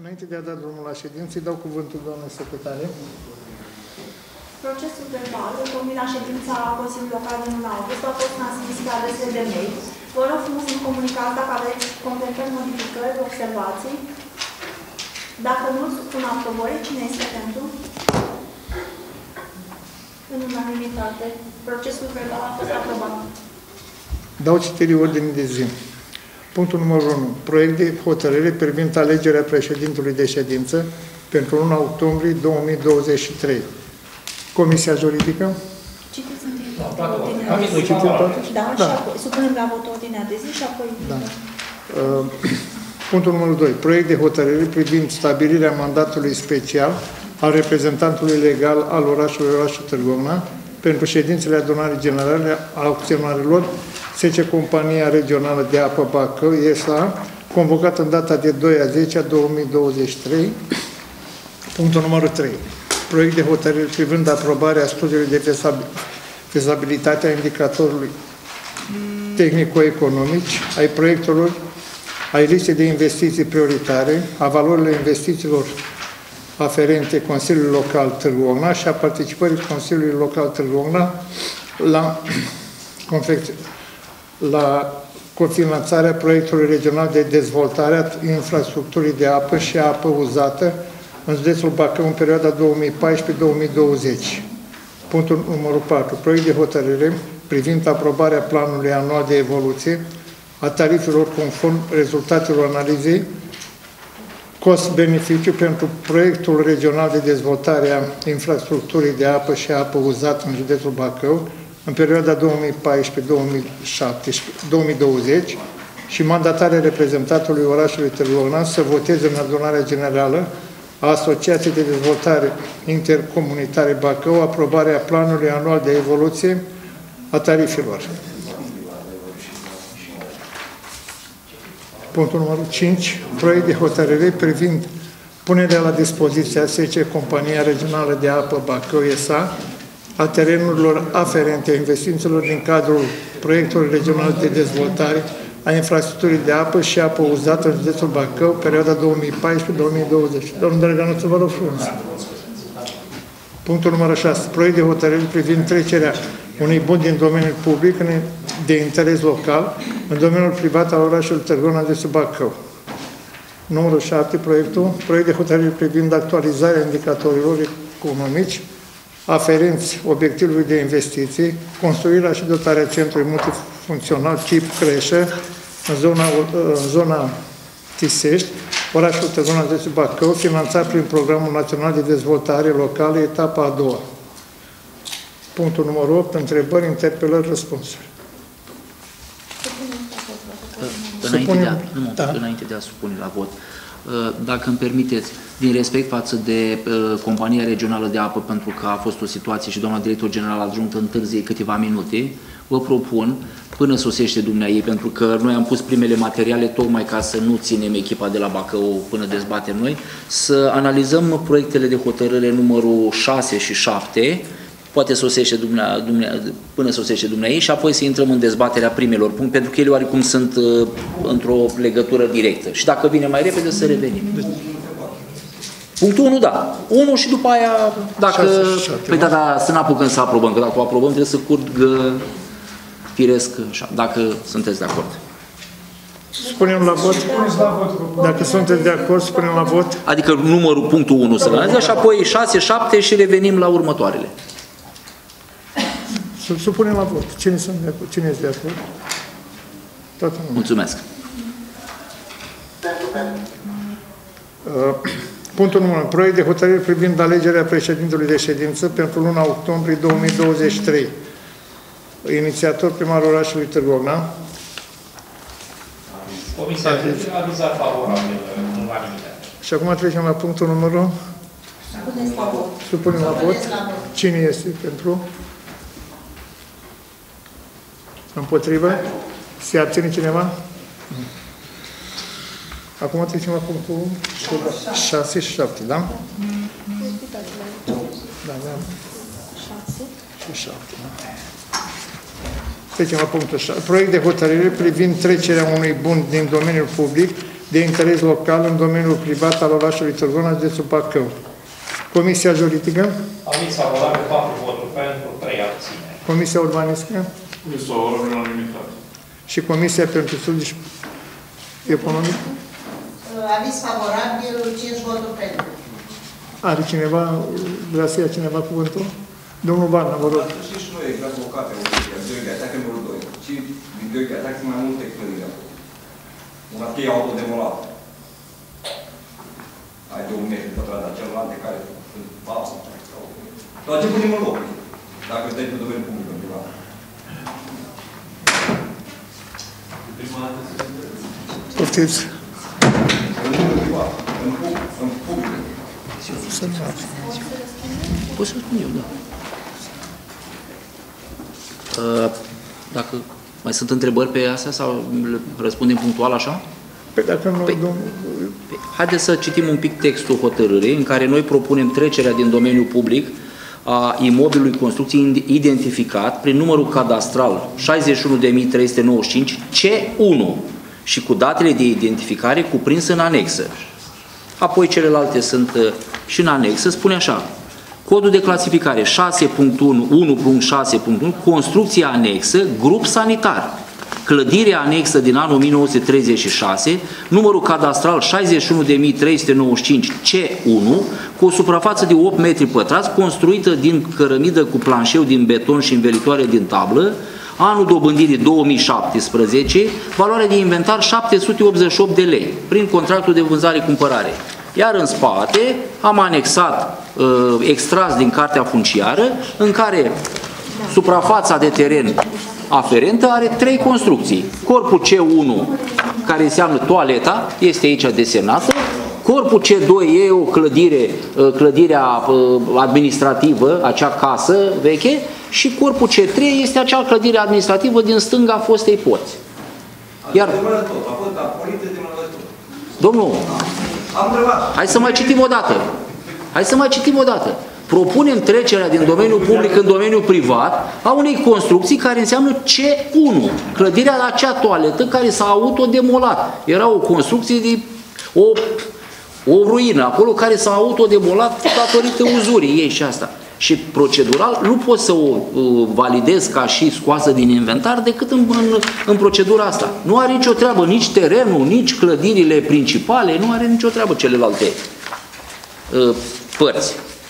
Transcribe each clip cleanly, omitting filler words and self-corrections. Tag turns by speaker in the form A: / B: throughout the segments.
A: Înainte de a da drumul la ședință, îi dau cuvântul doamnei secretare.
B: Procesul verbal, întocmit la ședința Consiliului Local din 1 august, a fost transmis pe adresele de mail. Vă rog frumos să-mi comunicați dacă aveți completări, modificări, observații. Dacă nu, supun aprobării. Cine este pentru? În unanimitate. Procesul verbal a fost aprobat.
A: Dau citire ordinii de zi. Punctul numărul 1. Proiect de hotărâre privind alegerea președintelui de ședință pentru 1 octombrie 2023. Comisia juridică.
B: Citiți întâi ordinea de zi. Da, și apoi supunem la vot ordinea de zi și apoi...
A: Da. Punctul numărul 2. Proiect de hotărâre privind stabilirea mandatului special al reprezentantului legal al orașului Târgu Mureș pentru ședințele adunării generale a acționarilor SC Compania Regională de Apă Bacău, S.A., convocat în data de 2/10/2023. Punctul numărul 3. Proiect de hotărâre privind aprobarea studiului de fezabilitate a indicatorului tehnico-economici, ai proiectelor, ai listei de investiții prioritare, a valorilor investițiilor aferente Consiliului Local Târgu Mureș și a participării Consiliului Local Târgu Mureș la cofinanțarea proiectului regional de dezvoltare a infrastructurii de apă și apă uzată în județul Bacău în perioada 2014-2020. Punctul numărul 4. Proiect de hotărâre privind aprobarea planului anual de evoluție a tarifelor conform rezultatelor analizei cost-beneficiu pentru proiectul regional de dezvoltare a infrastructurii de apă și apă uzată în județul Bacău în perioada 2014-2020 și mandatarea reprezentatului orașului Târgu Mureș să voteze în adunarea generală a Asociației de Dezvoltare Intercomunitare Bacău aprobarea planului anual de evoluție a tarifelor. Punctul numărul 5. Proiect de hotărâre privind punerea la dispoziția SC Compania Regională de Apă Bacău, S.A., a terenurilor aferente investițiilor din cadrul proiectului regional de dezvoltare a infrastructurii de apă și apă uzată în județul Bacău, perioada 2014-2020. Domnul Drăganuțu, vă rog frumos. Punctul numărul 6. Proiect de hotărâre privind trecerea unui bun din domeniul public de interes local în domeniul privat al orașului Târgu Mureș, județul Bacău. Numărul 7. Proiect de hotărâre privind actualizarea indicatorilor economici aferenți obiectivului de investiții, construirea și dotarea centrului multifuncțional tip creșă în zona Tisești, orașul Târgu Mureș, județul Bacău, finanțat prin Programul Național de Dezvoltare Locală, etapa a doua. Punctul numărul 8. Întrebări, interpelări, răspunsuri.
C: Înainte de a supune la vot, dacă îmi permiteți, din respect față de Compania Regională de Apă, pentru că a fost o situație și doamna director general adjunct întârzie câteva minute, vă propun, până sosește dumneaei, pentru că noi am pus primele materiale tocmai ca să nu ținem echipa de la Bacău până dezbatem noi, să analizăm proiectele de hotărâre numărul 6 și 7, poate sosește până sosește dumneaei și apoi să intrăm în dezbaterea primelor puncte, pentru că ele oarecum sunt într-o legătură directă. Și dacă vine mai repede, să revenim. Punctul 1, da. 1 și după aia, dacă... Păi da, să n-apucăm să aprobăm, că dacă o aprobăm trebuie să curgă firesc așa, dacă sunteți de acord.
A: Spunem la vot. Dacă sunteți de acord, spunem la vot.
C: Adică numărul punctul 1 să analizăm și apoi 6, 7 și revenim la următoarele.
A: Supunem la vot. Cine este de acord? Toată lumea.
C: Mulțumesc.
A: Punctul numărul 1. Proiect de hotărâre privind alegerea președintelui de ședință pentru luna octombrie 2023. Inițiator primarul orașului Târgu Mureș.
D: Comisia a avizat favorabil în unanimitate.
A: Și acum trecem la punctul numărul. Supunem la vot. Cine este pentru? Împotrivă? Se abține cineva? Acum trecem la punctul 6 și 7, da? Da. 6 și 7, da? Trecem la punctul 6. Proiect de hotărâre privind trecerea unui bun din domeniul public de interes local în domeniul privat al orașului Târgu Mureș, județul Bacău. Comisia Juridică.
D: Aviz favorabil, 4 voturi pentru, 3 abțineri.
A: Comisia Urbanistică.
E: Aviz favorabil, unanimitate.
A: Și Comisia pentru Studiu Economic.
F: Aviz favorabil, 5 voturi pentru.
A: Are cineva, vrea să ia cineva cuvântul? Domnul Varna, vă rog.
G: Știți și noi exact locate, de atac numărul 2. Și din 2 de atac sunt mai multe clădiri acolo. Una cheie autodemolată. Ai 2 metri pătrat, dar celelalte care sunt pasă. Dar ce punem în loc? Dacă stai pe domeniul public, în privat.
A: Poftiți.
G: În privat, în public.
C: Poți să spun eu, da. Dacă mai sunt întrebări pe astea sau răspundem punctual așa?
A: Păi dacă nu,
C: Haideți să citim un pic textul hotărârii în care noi propunem trecerea din domeniul public a imobilului construcții identificat prin numărul cadastral 61.395 C1 și cu datele de identificare cuprinse în anexă. Apoi celelalte sunt și în anexă, spune așa: codul de clasificare 6.1, 1.6.1, construcție anexă, grup sanitar. Clădire anexă din anul 1936, numărul cadastral 61.395 C1, cu o suprafață de 8 metri pătrați, construită din cărămidă cu planșeu din beton și învelitoare din tablă, anul dobândirii 2017, valoare de inventar 788 de lei, prin contractul de vânzare-cumpărare. Iar în spate am anexat extras din cartea funciară, în care suprafața de teren aferentă are 3 construcții. Corpul C1, care înseamnă toaleta, este aici desenată. Corpul C2 e o clădire, clădirea administrativă, acea casă veche, și corpul C3 este acea clădire administrativă din stânga fostei porți. Iar domnul, hai să mai citim o dată. Hai să mai citim o dată. Propunem trecerea din domeniul public în domeniul privat a unei construcții care înseamnă C1, clădirea la acea toaletă care s-a autodemolat. Era o construcție de o ruină acolo care s-a autodemolat datorită uzurii ei și asta. Și procedural nu pot să o validez ca și scoasă din inventar decât în procedura asta. Nu are nicio treabă nici terenul, nici clădirile principale, nu are nicio treabă celelalte părți.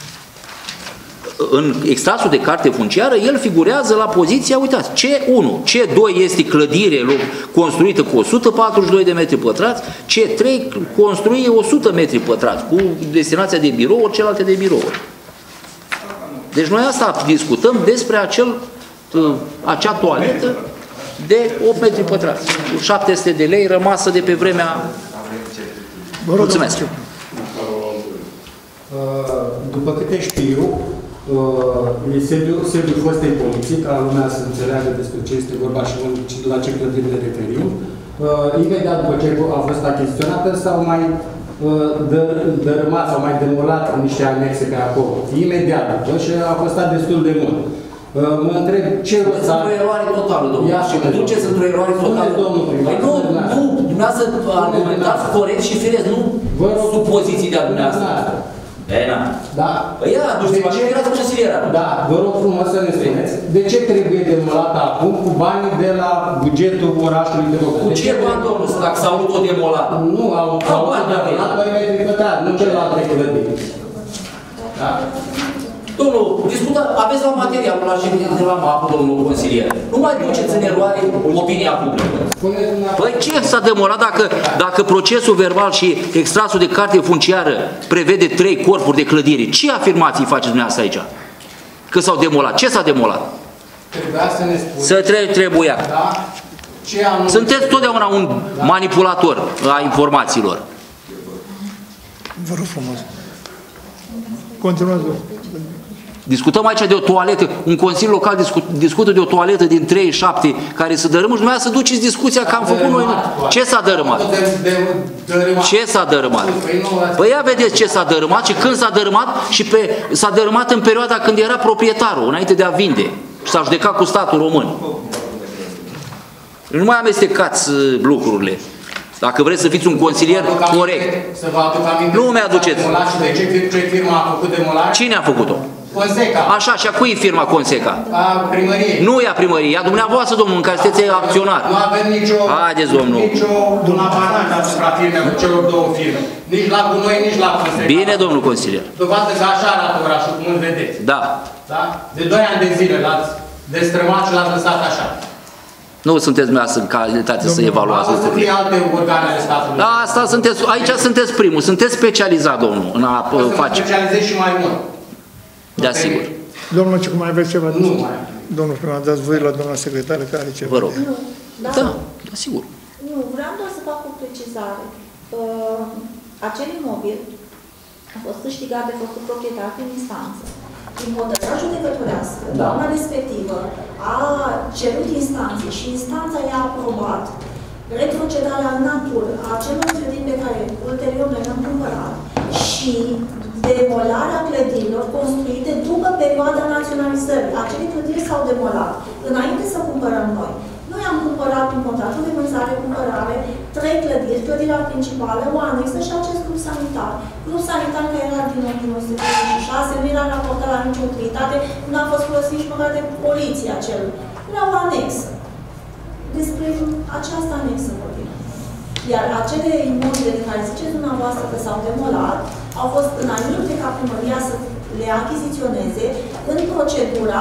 C: În extrasul de carte funciară, el figurează la poziția, uitați, C1. C2 este clădire construită cu 142 de metri pătrați, C3 construie 100 metri pătrați, cu destinația de birouri, celelalte de birouri. Deci noi asta discutăm despre acea toaletă de 8 metri pătrați, cu 700 de lei rămasă de pe vremea... Mulțumesc!
H: După câte știu, sediul fostei poliții, ca lumea să înțeleagă despre ce este vorba și la ce clădiri ne referim, imediat după ce a fost achiziționată s-au mai dărâmat, s-au mai demolat niște anexe pe acolo. Imediat după și a costat destul de mult. Mă întreb ce rost
C: are... Într-o eroare totală, domnule. Și mă duceți într-o eroare totală. Păi nu, dumneavoastră argumentați corect și firesc, nu supoziții de-a dumneavoastră.
H: Da.
C: Păi ia, duceți-vă, ce erați consilierea?
H: Da, vă rog frumos să ne spuneți. De ce trebuie demolată acum cu banii de la bugetul orașului de Bacău?
C: Cu ce bani, domnul, dacă s-au autodemolat?
H: Nu, au autodemolat 2 metri pătrați, nu celelalte clădiri. Da.
C: Domnul, discută, aveți la materialul la ședință la MAP, domnul consilier. Nu mai duceți în eroare opinia publică. Păi ce s-a demolat dacă procesul verbal și extrasul de carte funciară prevede 3 corpuri de clădire? Ce afirmații faceți dumneavoastră aici? Că s-au demolat. Ce s-a demolat?
H: Trebuia să ne spuneți.
C: Trebuia.
H: Da?
C: Sunteți totdeauna un manipulator a informațiilor.
A: Vă rog frumos. Continuați.
C: Discutăm aici de o toaletă, un consiliu local discută de o toaletă din 37 care se dărâmă și dumneavoastră să duceți discuția că am făcut noi. Ce s-a dărâmat? Ce s-a dărâmat? Păi ia vedeți ce s-a dărâmat și când s-a dărâmat și s-a dărâmat în perioada când era proprietarul, înainte de a vinde și s-a judecat cu statul român. Nu mai amestecați lucrurile. Dacă vreți să fiți un consilier corect.
H: Să vă aduc aminte.
C: Nu mi-aduceți.
H: De ce firma a făcut demolare?
C: Cine a făcut-o?
H: Conseca.
C: Așa, și a cui e firma Conseca?
H: A primăriei.
C: Nu e a primăriei, e a dumneavoastră, domnul, în care sunteți acționar.
H: Nu avem nicio...
C: Haideți, domnul.
H: Nicio apanaj asupra firmelor, celor două firme. Nici la Gunoi, nici la Conseca.
C: Bine, domnul consilier.
H: Dovadă că așa arată orașul, cum îl vedeți.
C: Da.
H: Da? De 2 ani de zile l-ați destrămat și l-ați lăsat așa.
C: Nu sunteți dumneavoastră în calitate să evaluați
H: Poate să fie
C: lucrurile.
H: alte organe ale statului.
C: Da, asta sunteți, aici sunteți primul, sunteți specializat, domnul, în a face.
H: Specializezi și mai mult.
C: Da, sigur.
A: Domnul, ce cum mai aveți ceva?
H: Nu mai.
A: Domnul primar, dați voi la doamna secretară care are ceva.
C: Vă rog.
B: Nu, da?
C: Da, da, sigur.
B: Nu, vreau doar să fac o precizare. Acel imobil a fost câștigat de făcut proprietar prin instanță. Prin hotărârea judecătorească, doamna respectivă a cerut instanței și instanța i-a aprobat retrocedarea în natură a acelor clădiri pe care ulterior noi le-am cumpărat și demolarea clădirilor construite după perioada naționalizării. Acele clădiri s-au demolat înainte să cumpărăm noi. Noi am cumpărat prin contractul de vânzare-cumpărare 3 clădiri, clădirea principală, o anexă și acest club sanitar. Club sanitar care era din 1936, nu era raportat la nicio utilitate, nu a fost folosit nici măcar de poliție acel. Era o anexă. Despre această anexă vorbim. Iar acele imobile de care ziceți dumneavoastră că s-au demolat, au fost înainte ca primăria să le achiziționeze în procedura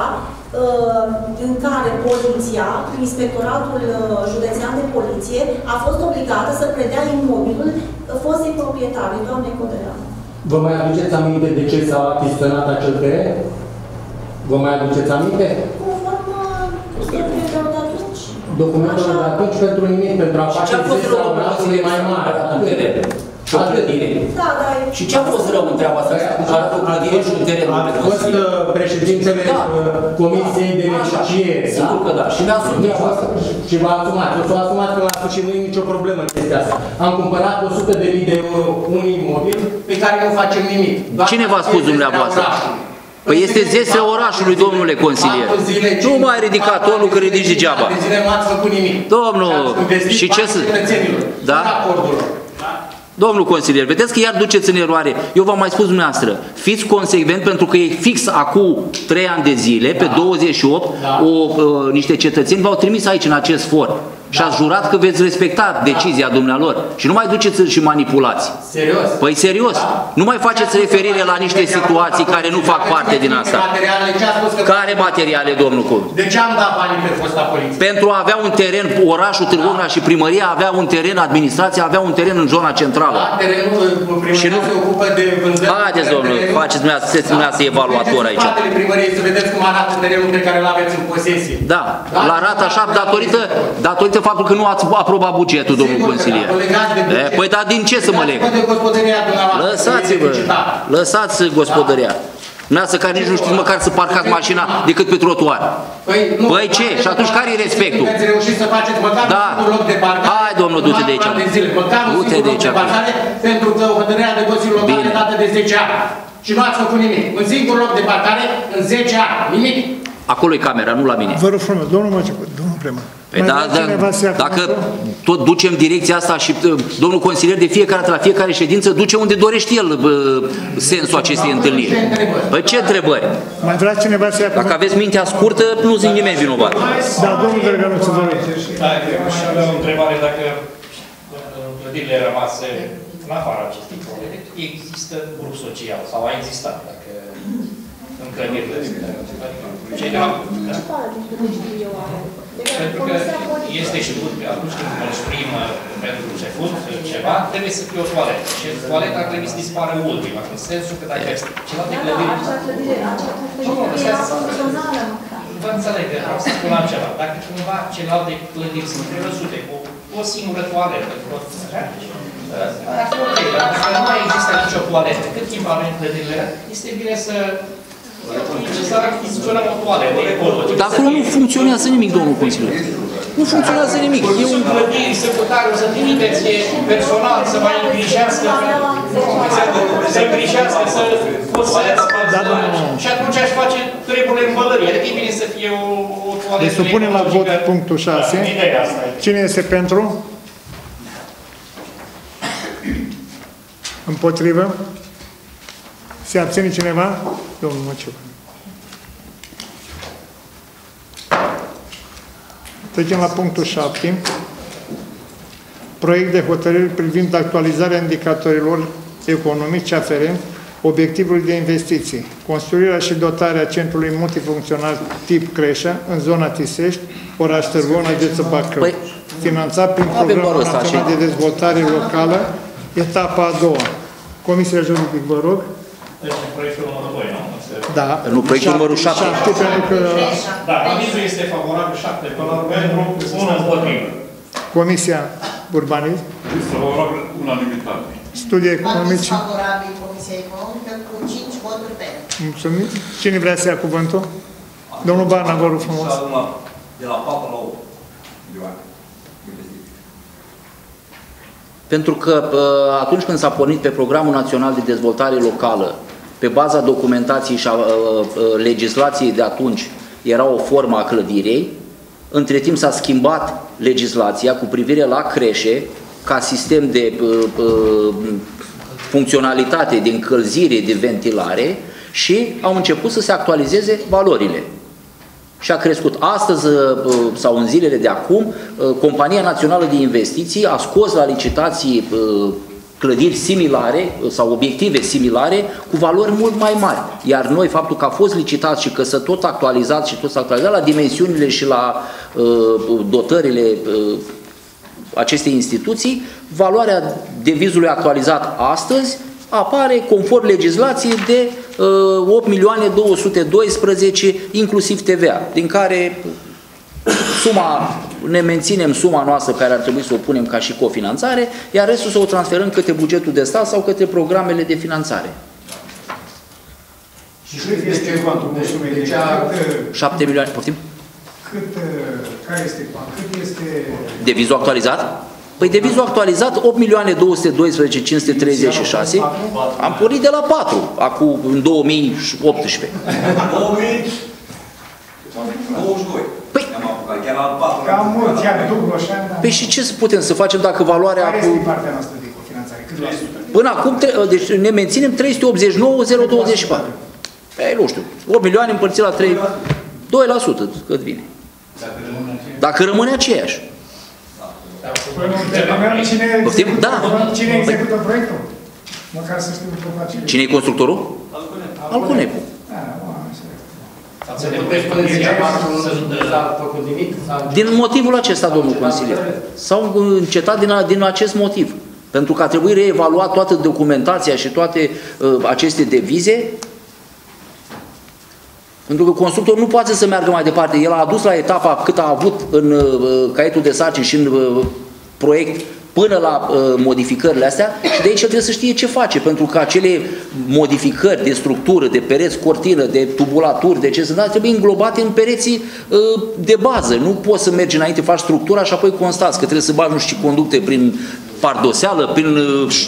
B: în care poliția, inspectoratul județean de poliție, a fost obligată să predea imobilul fostei proprietare, doamnei Codăreanu.
H: Vă mai aduceți aminte de ce s-a achiziționat acel teren? Vă mai aduceți aminte?
B: Conform documentelor de atunci.
H: Documentelor de atunci pentru nimic, pentru a face zesea orașului mai mare.
I: Și o clădire.
B: Da, da.
I: Și ce a fost rău în treaba asta? Arată o clădire și un teren.
H: A fost președintele Comisiei de Negociere.
I: Sigur că da. Și mi-a asumat.
H: Și v-a asumat. O s-a asumat până la sfârșit, nu e nicio problemă în chestia asta. Am cumpărat 100.000 de euro un imobil pe care nu facem nimic.
C: Cine v-a spus dumneavoastră? Păi este zesea orașului, domnule consilier. Nu mai ridicat tonul că ridici degeaba.
H: De zile nu ați făcut nimic.
C: Domnul, și ce să... Da? Domnul consilier, vedeți că iar duceți în eroare. Eu v-am mai spus dumneavoastră, fiți consecvent pentru că e fix acum 3 ani de zile, pe 28, niște cetățeni v-au trimis aici în acest for. Și ați jurat că veți respecta decizia dumnealor. Și nu mai duceți și manipulați.
H: Serios?
C: Păi serios. Nu mai faceți referire la niște situații care nu fac parte din asta. Care materiale, domnul Cum?
H: De ce am dat banii pe fosta poliție?
C: Pentru a avea un teren, orașul Târgu Mureș și primăria avea un teren, administrația avea un teren în zona centrală.
H: Da, terenul, primăria se ocupă de vânzări.
C: Haideți, domnule, faceți dumneavoastră evaluator aici.
H: Vedeți primăriei să vedeți cum arată terenul pe care îl aveți în posesie.
C: Da, la arată așa datorită faptul că nu ați aprobat bugetul, domnul consilier. Păi dar din ce să mă leg? Lăsați-vă, lăsați gospodăria. Dumneavoastră care nici nu știți măcar să parcați mașina decât pe trotuar. Păi ce? Și atunci care e respectul?
H: Ați reușit să faceți măcar un loc de parcare.
C: Hai, domnul, du-te de aici. Du-te de aici.
H: Pentru că hotărârea de Consiliul Local e dată de 10 ani. Și nu ați făcut nimic. Un singur loc de parcare în 10 ani. Nimic.
C: Acolo e camera, nu la mine.
A: Vă rog frumos, domnul Măciucu, domnul primar.
C: Păi dacă tot ducem direcția asta și domnul consilier de fiecare dată la fiecare ședință duce unde dorește el sensul acestei întâlniri. Păi ce întrebări?
A: Mai vrea cineva să ia
C: Dacă aveți mintea scurtă, nu zic nimeni vinovat.
A: Da, domnul Dărgănuț, vă rog.
D: Și aveam o întrebare dacă clădirile rămase în afara acestui proiect, există grup social sau a existat dacă în clădirile cei de la... Pentru că este știut că atunci când construim pentru început ceva, trebuie să fie o toaletă. Și toaleta ar trebui să dispară ultima, în sensul că dacă celelalte clădiri...
B: Acea clădire era funcțională.
D: Vă înțeleg, vreau să spun altceva. Dacă cumva celelalte clădiri sunt prevăzute cu o singură toaletă, ar fi ok, dar dacă nu mai există nicio toaletă, cât timp avem clădirile, este bine să...
C: Dar acolo nu funcționează nimic, domnul consilier. Nu funcționează nimic.
D: Eu în clădiri, secretarul, să trimiteți personal, să mai îngrijească, să și atunci aș face treburile în bălărie. Adică e bine să fie o toaletă.
A: Deci supunem la vot punctul 6. Cine este pentru? Împotrivă? Se abține cineva? Domnul Măciuc. Trecem la punctul 7. Proiect de hotărâri privind actualizarea indicatorilor economici aferent obiectivului de investiții. Construirea și dotarea centrului multifuncțional tip Creșa în zona Tisești, oraș Târgu, județul Bacău. Finanțat prin Programul Național de Dezvoltare Locală, etapa a doua. Comisia Juridică, vă rog.
E: Deci proiectul numărul 2, nu?
A: Da.
C: Nu, proiectul numărul 7.
A: Pentru că...
E: Da, avizul este favorabil 7 pentru 1 împotrivă.
A: Comisia Urbanism.
E: Este favorabil unanimitate.
A: Studii economici.
F: Aviz favorabil Comisia Economică cu 5 voturi pentru.
A: Mulțumim. Cine vrea să ia cuvântul? Domnul Barna, vă rog frumos.
G: De la 4 la 8.
C: Pentru că atunci când s-a pornit pe Programul Național de Dezvoltare Locală, pe baza documentației și a legislației de atunci, era o formă a clădirei, între timp s-a schimbat legislația cu privire la creșe, ca sistem de funcționalitate, de încălzire, de ventilare și au început să se actualizeze valorile. Și a crescut. Astăzi, sau în zilele de acum, Compania Națională de Investiții a scos la licitații clădiri similare sau obiective similare cu valori mult mai mari. Iar noi, faptul că a fost licitat și că s-a tot actualizat și tot s-a actualizat la dimensiunile și la dotările acestei instituții, valoarea devizului actualizat astăzi apare conform legislației de 8.212.000, inclusiv TVA, din care ne menținem suma noastră care ar trebui să o punem ca și cofinanțare, iar restul să o transferăm către bugetul de stat sau către programele de finanțare.
J: Și cât este cuantumul sumei? Deci
C: 7 milioane, poftim?
J: Care este cât este...
C: Devizul actualizat? Păi devizul actualizat 8.212.536, am pornit de la 4, acum în 2018.
G: 22.
C: Păi,
J: cam mult, iar dublu așa, dar...
C: Păi și ce putem să facem dacă valoarea...
J: Care este partea noastră de cofinanțare? Cât la sută?
C: Până acum, deci ne menținem 389.024. Păi, nu știu, 8 milioane împărțit la 3, 2%, cât vine. Dacă rămâne aceeași.
J: Cine execută proiectul? Măcar să știu ce.
C: Cine e constructorul? Alcunepu. Din motivul acesta, domnul consilier. S-au încetat din acest motiv. Pentru că a trebuit reevaluat toată documentația și toate aceste devize. Pentru că constructorul nu poate să meargă mai departe. El a adus la etapa cât a avut în caietul de sarcini și în proiect până la modificările astea și de aici el trebuie să știe ce face, pentru că acele modificări de structură, de pereți, cortină, de tubulaturi, de ce sunt, trebuie înglobate în pereții de bază. Nu poți să mergi înainte, faci structura și apoi constați că trebuie să bagi nu știu ce conducte prin pardoseală, prin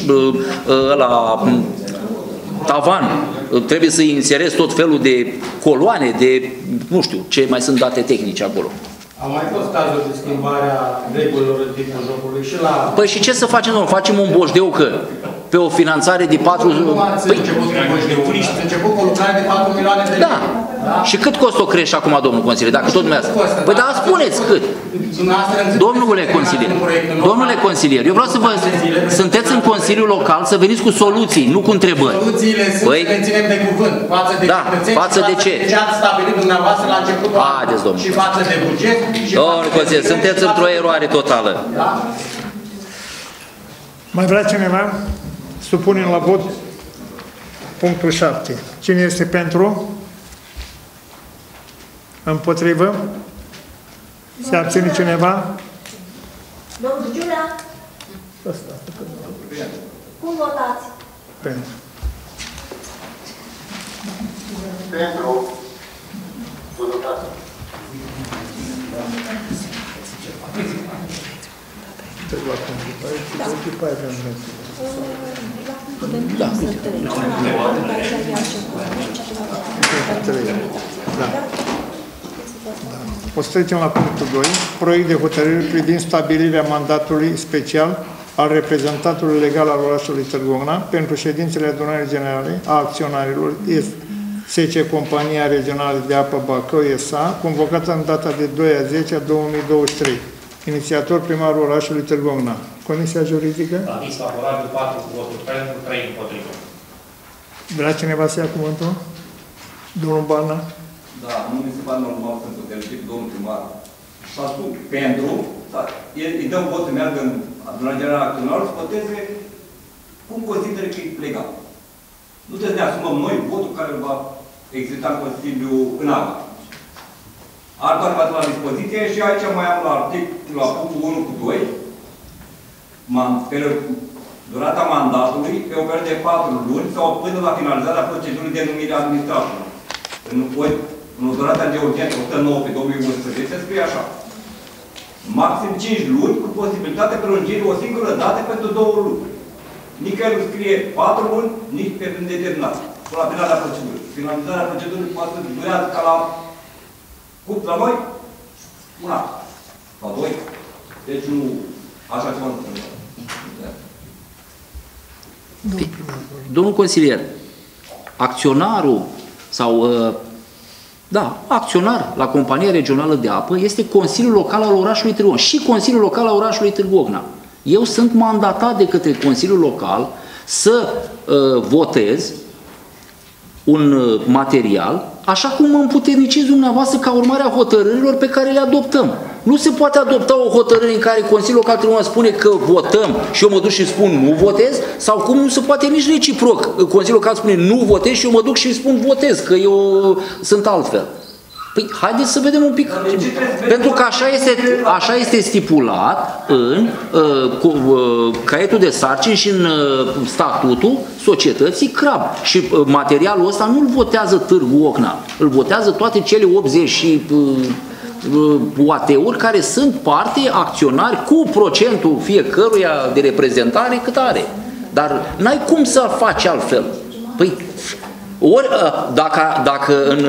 C: tavan, trebuie să inserezi tot felul de coloane, de nu știu ce mai sunt date tehnice acolo.
H: Au mai fost cazuri de schimbarea regulilor în timpul jocului și la...
C: Păi și ce să facem, domnule? Facem un boșdeu că pe o finanțare de 4...
H: Nu ați început cu o lucrare de 4 milioane de lei.
C: Da. Și cât costă o creșă acum, domnul consilier? Dacă tot dumneavoastră... Păi da, spuneți cât. Domnule consilier, eu vreau să vă... Sunteți în Consiliul Local să veniți cu soluții, nu cu întrebări.
H: Soluțiile sunt să ne ținem de cuvânt față de
C: față de ce?
H: Ce ați stabilit dumneavoastră la începutul anului. Și față de buget.
C: Domnule consilier, sunteți într-o eroare totală.
A: Mai vrea cineva? Supunem la vot punctul 7. Cine este pentru? Împotrivă? Se abține cineva?
B: Domnul Giulea? Cum votați?
A: Pentru.
K: Pentru.
A: O să trecem la punctul 2. Proiect de hotărâre privind stabilirea mandatului special al reprezentantului legal al orașului Târgu Ocna pentru ședințele adunării generale a acționarilor SC Compania Regională de Apă Bacău S.A., convocată în data de 2/10/2023. Inițiator primarul orașului Târgu Ocna. Comisia juridică?
D: Aviz favorabil, 4 voturi pentru, 3 împotrivă.
A: Vrea cineva să ia cuvântul? Domnul Barna?
G: Da, nu mi se pare normal să putem domnul primar. S-a spus pentru, îi dăm vot să meargă în adunarea generală a acționarilor să voteze cum consideră că e legal. Nu trebuie să ne asumăm noi votul care va exista în Consiliu în anul. Altul va la dispoziție și aici mai am la punctul 1 cu 2, durata mandatului pe o perioadă de 4 luni sau până la finalizarea procedurii de numire a administratorului. În o durată de urgență 109 pe 2011 se scrie așa. Maxim 5 luni cu posibilitate prelungirii o singură dată pentru 2 luni. Nicăieri nu scrie 4 luni, nici pe nedeterminat. Până la finalarea procedurii. Finalizarea procedurii poate durează ca la cât la noi? Un an. Sau 2. Deci nu așa ceva nu trebuie.
C: Domnul consilier, acționarul sau acționar la Compania Regională de Apă este Consiliul Local al orașului Târgu Ocna și Consiliul Local al orașului Târgu Ocna. Eu sunt mandatat de către Consiliul Local să votez un material așa cum mă împuterniciți dumneavoastră ca urmare a hotărârilor pe care le adoptăm. Nu se poate adopta o hotărâre în care Consiliul Local Târgu Ocna spune că votăm și eu mă duc și spun nu votez, sau cum nu se poate nici reciproc. Consiliul Local spune nu votez și eu mă duc și spun votez, că eu sunt altfel. Păi, haideți să vedem un pic. Pentru că așa este stipulat în caietul de sarcini și în statutul societății CRAB. Și materialul ăsta nu-l votează Târgu Ocna, îl votează toate cele 80 și UAT-uri care sunt parte acționari cu procentul fiecăruia de reprezentare cât are. Dar n-ai cum să faci altfel. Păi, ori dacă în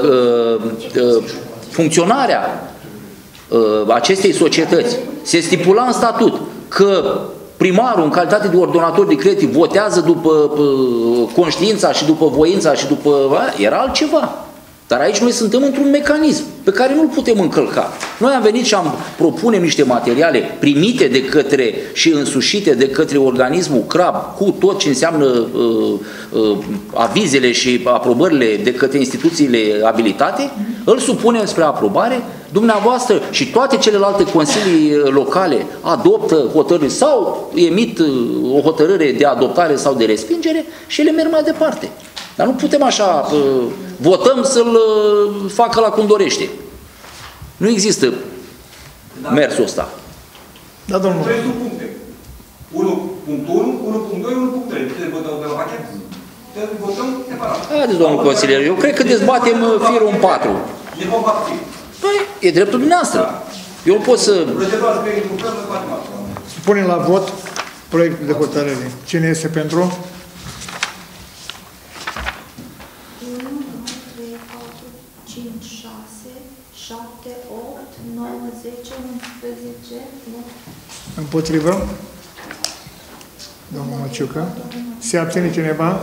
C: funcționarea acestei societăți se stipula în statut că primarul, în calitate de ordonator de credit, votează după conștiința și după voința și după... era altceva. Dar aici noi suntem într-un mecanism pe care nu-l putem încălca. Noi am venit și am propunem niște materiale primite de către și însușite de către organismul CRAB cu tot ce înseamnă avizele și aprobările de către instituțiile abilitate, îl supunem spre aprobare, dumneavoastră și toate celelalte consilii locale adoptă hotărâri sau emit o hotărâre de adoptare sau de respingere și ele merg mai departe. Dar nu putem așa, votăm să-l facă la cum dorește. Nu există mersul ăsta.
A: Da, domnul.
G: 3 subpuncte. 1.1, 1.2, 1.3. Trebuie votăm de la pachet. Trebuie votăm separat.
C: Haideți, domnul consilier, eu cred că dezbatem firul în 4.
G: Ne vom abține.
C: Păi, e dreptul dumneavoastră. Eu nu pot să...
G: Procedura să fie într-un fel, să facem asta.
A: Punem la vot proiectul de hotărâre. Cine este pentru?
B: 9, 10, 11,
A: Împotrivă? Domnul Măciucă. Se abține cineva?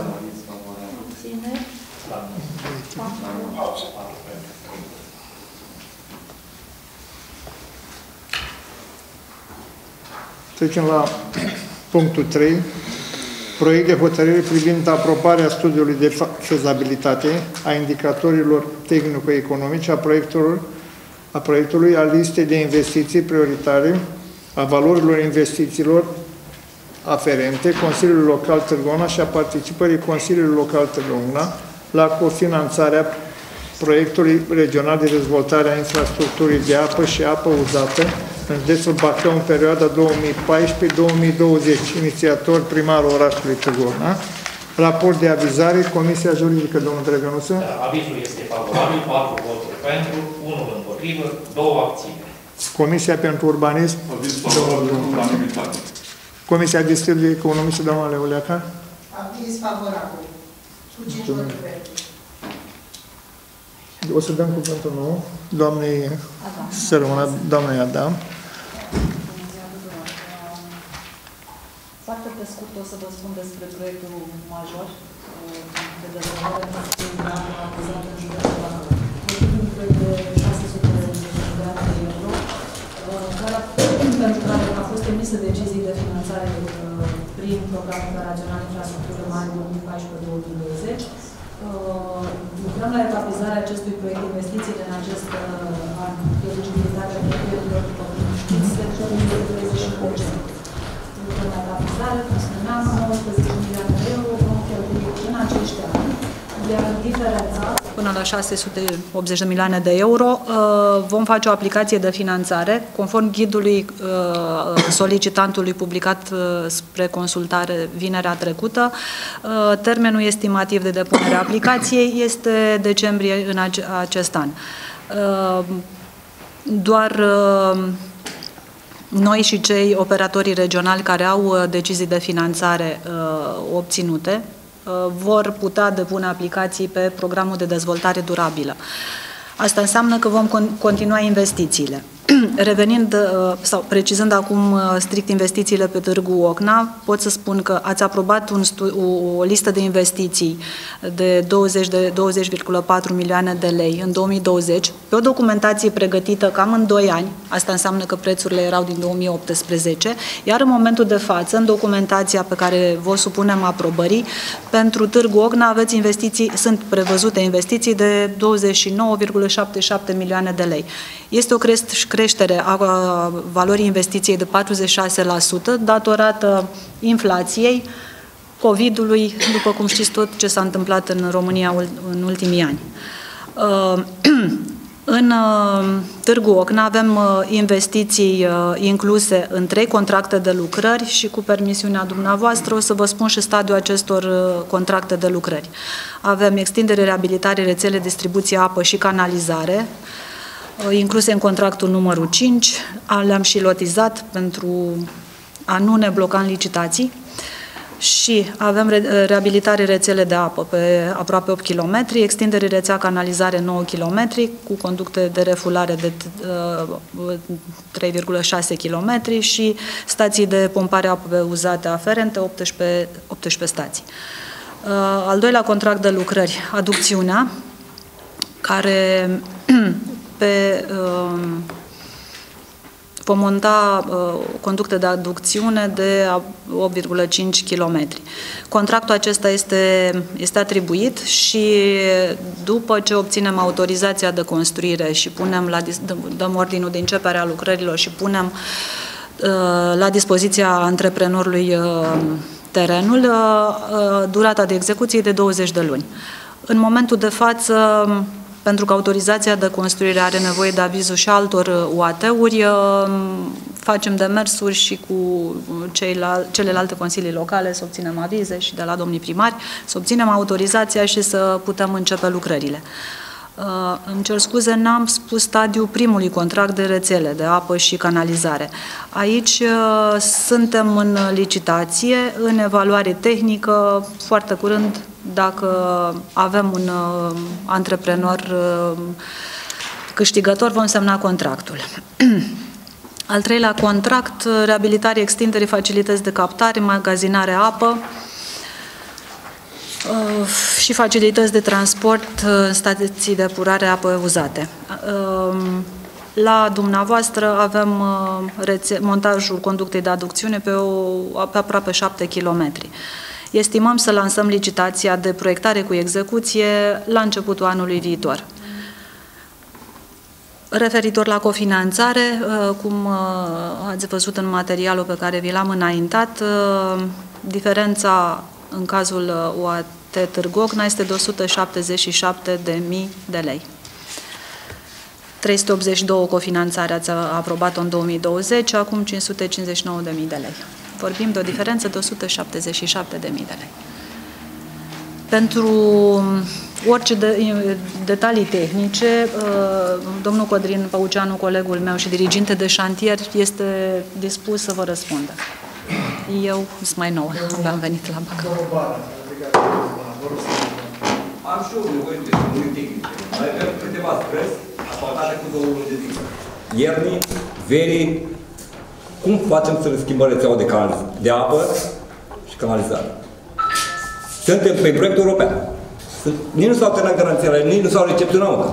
A: Trecem la punctul 3. Proiect de hotărâre privind aprobarea studiului de fezabilitate a indicatorilor tehnico-economici a proiectului, a listei de investiții prioritare, a valorilor investițiilor aferente Consiliului Local Târgu Ocna și a participării Consiliului Local Târgu Ocna la cofinanțarea proiectului regional de dezvoltare a infrastructurii de apă și apă uzată în județul Bacău în perioada 2014-2020. Inițiator primarul orașului Târgu Ocna. Raport de avizare, Comisia Juridică, domnul Drăgănuță.
D: Avizul este favorabil, 4 voturi pentru, 1 împotrivă, 2 abțineri.
A: Comisia pentru Urbanism. Comisia de Studiu Economice, doamna Leuleaca.
F: Aviz favorabil. Cu 5 voturi pentru.
A: O să dăm cuvântul nou, doamnei Sărămâna, doamnei Adam.
L: Foarte scurt o să vă spun despre proiectul major de dezvoltare acuzat în județul Bacău. Un proiect de 600 de milioane de euro, pentru care a fost emisă decizii de finanțare prin Programul Operațional Infrastructură Mare 2014-2020. Lucrăm la etapizarea acestui proiect de investiții în acest an. Eligibilitatea cheltuielilor, după cum știți, se termină de 30%. Lucrăm la etapizare, cum spuneam, 19 milioane de euro vom cheltui în acești ani, iar diferența, până la 680 de milioane de euro, vom face o aplicație de finanțare, conform ghidului solicitantului publicat spre consultare vinerea trecută. Termenul estimativ de depunere a aplicației este decembrie în acest an. Doar noi și cei operatorii regionali care au decizii de finanțare obținute vor putea depune aplicații pe programul de dezvoltare durabilă. Asta înseamnă că vom continua investițiile. Revenind sau precizând acum strict investițiile pe Târgu Ocna, pot să spun că ați aprobat o listă de investiții de 20,4 milioane de lei în 2020, pe o documentație pregătită cam în 2 ani, asta înseamnă că prețurile erau din 2018, iar în momentul de față, în documentația pe care vă supunem aprobării, pentru Târgu Ocna aveți investiții, sunt prevăzute investiții de 29,77 milioane de lei. Este o creștere a valorii investiției de 46%, datorată inflației, COVID-ului, după cum știți tot ce s-a întâmplat în România în ultimii ani. În Târgu Ocna avem investiții incluse în 3 contracte de lucrări și cu permisiunea dumneavoastră o să vă spun și stadiul acestor contracte de lucrări. Avem extindere, reabilitare, rețele, distribuție, apă și canalizare, incluse în contractul numărul 5, le-am și lotizat pentru a nu ne bloca în licitații și avem reabilitare rețele de apă pe aproape 8 km, extindere rețea canalizare 9 km cu conducte de refulare de 3,6 km și stații de pompare apă uzate aferente, 18 stații. Al doilea contract de lucrări, aducțiunea, care vom monta conducte de aducțiune de 8,5 km. Contractul acesta este atribuit și după ce obținem autorizația de construire și dăm ordinul de începere a lucrărilor și punem la dispoziția antreprenorului terenul, durata de execuție e de 20 de luni. În momentul de față, pentru că autorizația de construire are nevoie de avizul și altor UAT-uri, facem demersuri și cu celelalte consilii locale să obținem avize și de la domnii primari, să obținem autorizația și să putem începe lucrările. Îmi cer scuze, n-am spus stadiul primului contract de rețele, de apă și canalizare. Aici suntem în licitație, în evaluare tehnică, foarte curând, dacă avem un antreprenor câștigător, vom semna contractul. Al treilea contract, reabilitare, extindere, facilități de captare, magazinare apă și facilități de transport, stații de epurare apă uzate. La dumneavoastră avem montajul conductei de aducțiune pe aproape 7 km. Estimăm să lansăm licitația de proiectare cu execuție la începutul anului viitor. Referitor la cofinanțare, cum ați văzut în materialul pe care vi l-am înaintat, diferența în cazul UAT Târgu Ocna este de 177.000 de lei. 382 cofinanțare ați aprobat-o în 2020, acum 559.000 de lei. Vorbim de o diferență de 177.000 de lei. Pentru orice detalii tehnice, domnul Codrin Păuceanu, colegul meu și diriginte de șantier, este dispus să vă răspundă. Eu sunt mai nouă, am venit la Bacău.
G: Am și eu nevoie de luni tehnice. Avem câteva străzi asfaltate cu 2 luni de zi. Ierni, verii, cum facem să ne schimbăm rețeaua de apă canalizare. Suntem pe proiectul european. Nici nu s-au terminat garanțiile, nici nu s-au recepționat încă.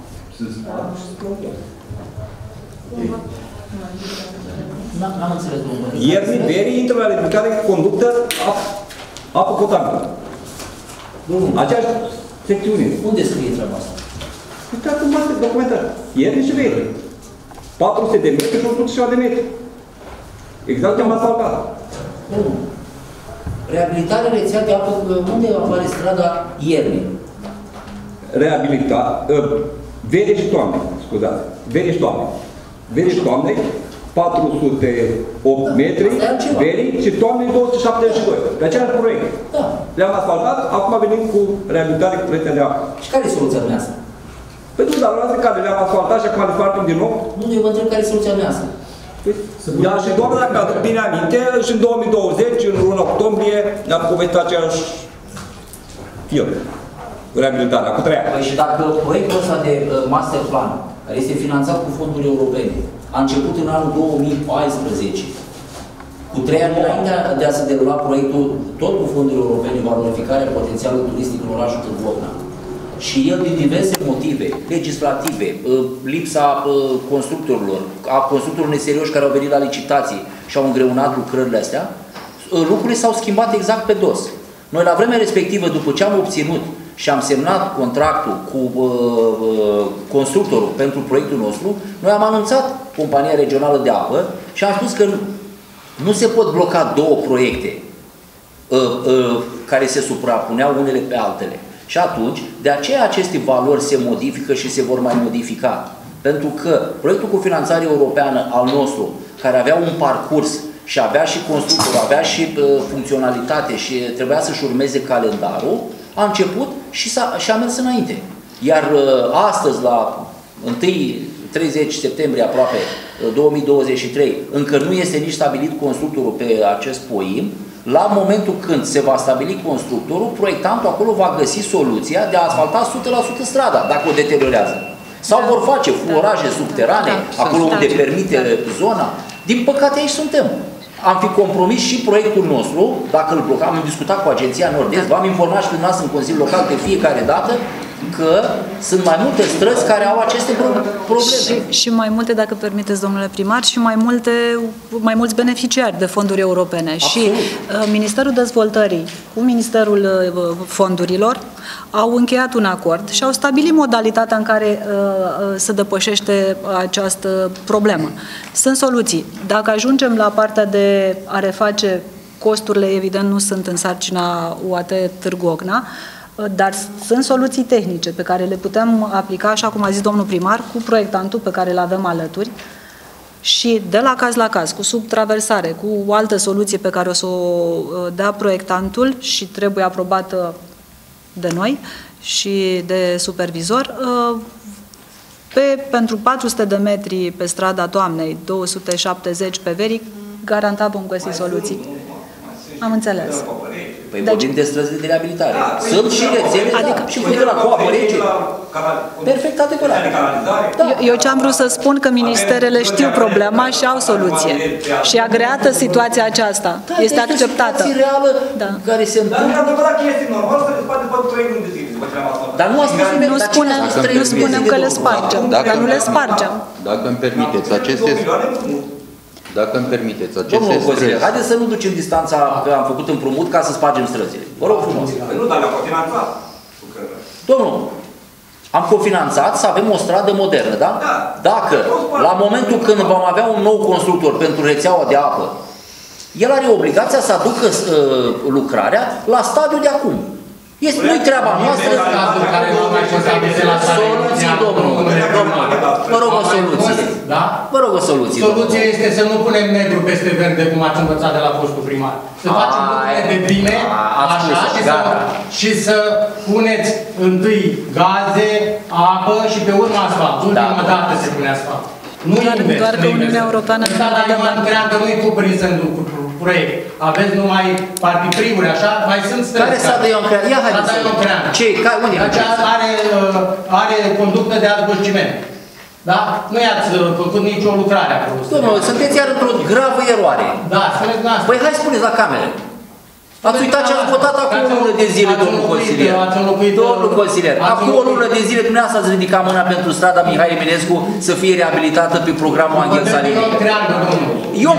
C: N-am înțeles, domnule.
G: Ierni, verii intră la ridicare conductă apă potabilă. Aceeași secțiune.
C: Unde scrie treaba asta?
G: Uitați în base documentat. Ierni și veri. 400 de metri și 100 de metri. Exact ce-am asfaltat.
C: Reabilitare rețea de apă, unde apare strada Ierni?
G: Vere și toamne, scuzați. Vere și toamne. Vere și toamne, 408 metri, veri și toamne 272. Pe același proiect.
C: Da.
G: Le-am asfaltat, acum venim cu reabilitare cu rețea de apă.
C: Și care e soluția dumneavoastră?
G: Păi nu, dar la care le-am asfaltat și acum le facem din nou.
C: Nu, eu vă întreb care e soluția dumneavoastră.
G: Ia și doamna, dacă aduc bine aminte, și în 2020, în luna octombrie, ne-am povestit aceeași film. Reabilitarea, cu 3 ani.
C: Păi și dacă proiectul ăsta de master plan, care este finanțat cu fonduri europene, a început în anul 2014, cu 3 ani înainte de a se derula proiectul, tot cu fonduri europene, valorificarea potențialului turistic în orașul Târgu Ocna. Și el, din diverse motive legislative, lipsa constructorilor, a constructorilor neserioși care au venit la licitații și au îngreunat lucrările astea, lucrurile s-au schimbat exact pe dos. Noi, la vremea respectivă, după ce am obținut și am semnat contractul cu constructorul pentru proiectul nostru, noi am anunțat Compania Regională de Apă și am spus că nu se pot bloca două proiecte care se suprapuneau unele pe altele. Și atunci, de aceea aceste valori se modifică și se vor mai modifica. Pentru că proiectul cu finanțare europeană al nostru, care avea un parcurs și avea și constructor, avea și funcționalitate și trebuia să-și urmeze calendarul, a început și a mers înainte. Iar astăzi, la 30 septembrie aproape 2023, încă nu este nici stabilit constructorul pe acest POIM. La momentul când se va stabili constructorul, proiectantul acolo va găsi soluția de a asfalta 100% strada, dacă o deteriorează. Sau vor face fluoraje subterane, acolo unde permite zona. Din păcate aici suntem. Am fi compromis și proiectul nostru, dacă îl blocam, am discutat cu Agenția Nord-Est, v-am informat și dumneavoastră în Consiliul Local de fiecare dată că sunt mai multe străzi care au aceste probleme.
L: Și mai multe, dacă permiteți, domnule primar, și mai mulți beneficiari de fonduri europene. Absolut. Și Ministerul Dezvoltării cu Ministerul Fondurilor au încheiat un acord și au stabilit modalitatea în care se depășește această problemă. Sunt soluții. Dacă ajungem la partea de a reface, costurile, evident, nu sunt în sarcina UAT Târgu Ocna, dar sunt soluții tehnice pe care le putem aplica, așa cum a zis domnul primar, cu proiectantul pe care îl avem alături și de la caz, cu subtraversare, cu o altă soluție pe care o să o dea proiectantul și trebuie aprobată de noi și de supervizor, pentru 400 de metri pe strada Toamnei, 270 pe Veric, garantat vom găsi soluții. Am înțeles.
C: Păi vorbim de străzi de reabilitare. Sunt și rețele, adică, și de la cu apă rece. Perfect adevărat.
L: Eu ce am vrut să spun că ministerele știu problema și au soluție. Și agreată situația aceasta. Este acceptată.
C: Este o situație reală care se întâmplă.
G: Dar adevărat că este normal să le spate după 3 luni de zile.
C: Dar nu a spus nimeni.
L: Nu spunem că le spargem. Dar nu le spargem.
M: Dacă îmi permiteți, aceste... Dacă îmi permiteți, aceste străzi...
C: Haideți să nu ducem distanța că am făcut împrumut ca să spargem străzile. Vă rog frumos.
G: Nu, dar le-am cofinanțat.
C: Domnul, am cofinanțat să avem o stradă modernă, da? Dacă, la momentul când vom avea un nou constructor pentru rețeaua de apă, el are obligația să aducă lucrarea la stadiul de acum. Nu-i treaba noastră. Soluții, domnul. Vă rog o soluție.
H: Da?
C: Vă rog o soluție.
H: Soluția este să nu punem negru peste verde, cum ați învățat de la fostul primar. Să facem lucrurile de bine, așa, și să puneți întâi gaze, apă și pe urmă asfalt. Ultima dată se pune asfalt. Nu invers.
L: Doar că Uniunea Europeană
H: nu nu-i cuprinsă în proiect. Aveți numai partiprimuri, așa, mai sunt străzi.
C: Care s-a de Ion Crean? Ia haideți să... Ce? Unde?
H: Aceasta are conductă de adăpostiment. Da? Nu i-ați făcut nicio lucrare acolo.
C: Domnule, sunteți iar într-o gravă eroare.
H: Da, spuneți dumneavoastră.
C: Păi hai spuneți la cameră. Ați uitat ce ați votat acum o lună de zile, domnul consilier. Domnul consilier, acum o lună de zile dumneavoastră ați ridicat mâna pentru strada Mihai Eminescu să fie reabilitată pe programul Angel Salini. Ion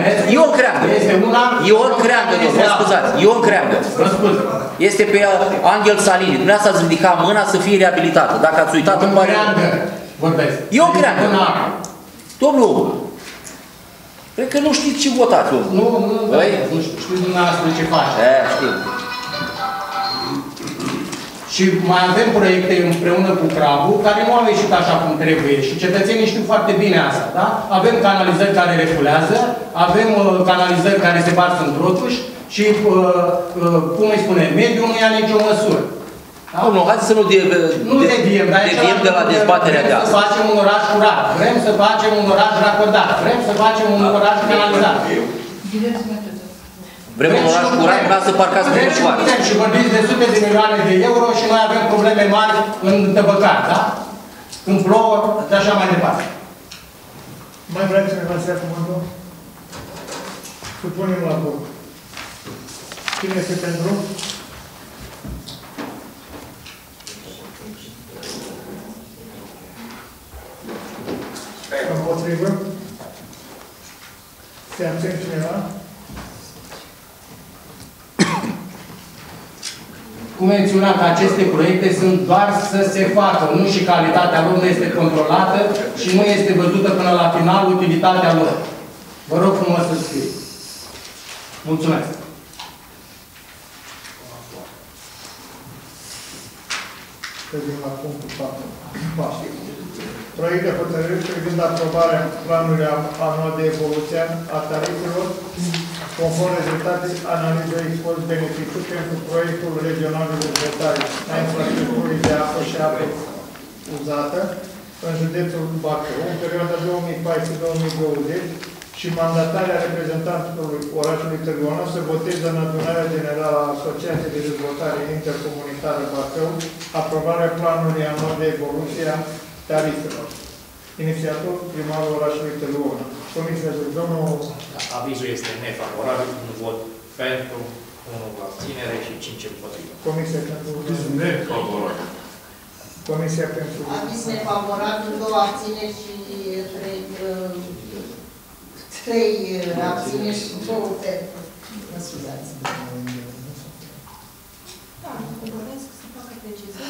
C: Creangă, domnul, mă scuzați, Ion Creangă. Este pe Angel Salini. Dumneavoastră ați ridicat mâna să fie reabilitată. Dacă ați uitat, îmi pare... Ion Creangă. Domnul, cred că nu știți ce votați, domnul.
H: Nu știu dumneavoastră ce face.
C: Știu.
H: Și mai avem proiecte împreună cu Crabu, care nu au ieșit așa cum trebuie și cetățenii știu foarte bine asta, da? Avem canalizări care refulează, avem canalizări care se varsă în trotuși și, cum îi spune, mediul nu ia nicio măsură.
C: Da? Nu, haideți să nu deviem de la dezbaterea de astăzi.
H: Vrem să facem un oraș curat, vrem să facem un oraș racordat, vrem să facem un oraș canalizat.
C: Vrem un oraș curat, vreau să parcați cu ușoare.
H: Și vorbiți de sute de milioane de euro și noi avem probleme mari în tăbăcat, da? Când plouă și așa mai departe.
A: Mai vreți cineva să ia cuvântul? Supunem la vot. Cine este pentru? Împotrivă? Se abține cineva?
H: Cum menționam că aceste proiecte sunt doar să se facă, nu și calitatea lor nu este controlată și nu este văzută până la final utilitatea lor. Vă rog frumos să scrieți. Mulțumesc.
A: Trecem la punctul 4. Proiect de hotărâre privind aprobarea planului anual de evoluție a tarifelor conform rezultatei analizei cost-beneficiu pentru proiectul regional de dezvoltare a infrastructurii de apă și apă uzată în județul Bacău, în perioada 2014-2020 și mandatarea reprezentantului orașului Târgu Mureș să voteze în adunarea generală a Asociației de Dezvoltare Intercomunitară Bacău aprobarea planului anual de evoluție a tarifelor. Inițiator primarul orașului Târgu Mureș. Comisia de domnul...
E: Avizul este nefavorabil, un vot pentru, 1 abținere și 5 împotrivă.
A: Comisia pentru...
E: Nefavorabil.
A: Comisia pentru...
F: Aviz nefavorabil, 2 abțineri și 3 abțineri și 2 pentru. Mă scuzați.
B: Da, nu doresc să facă precizări.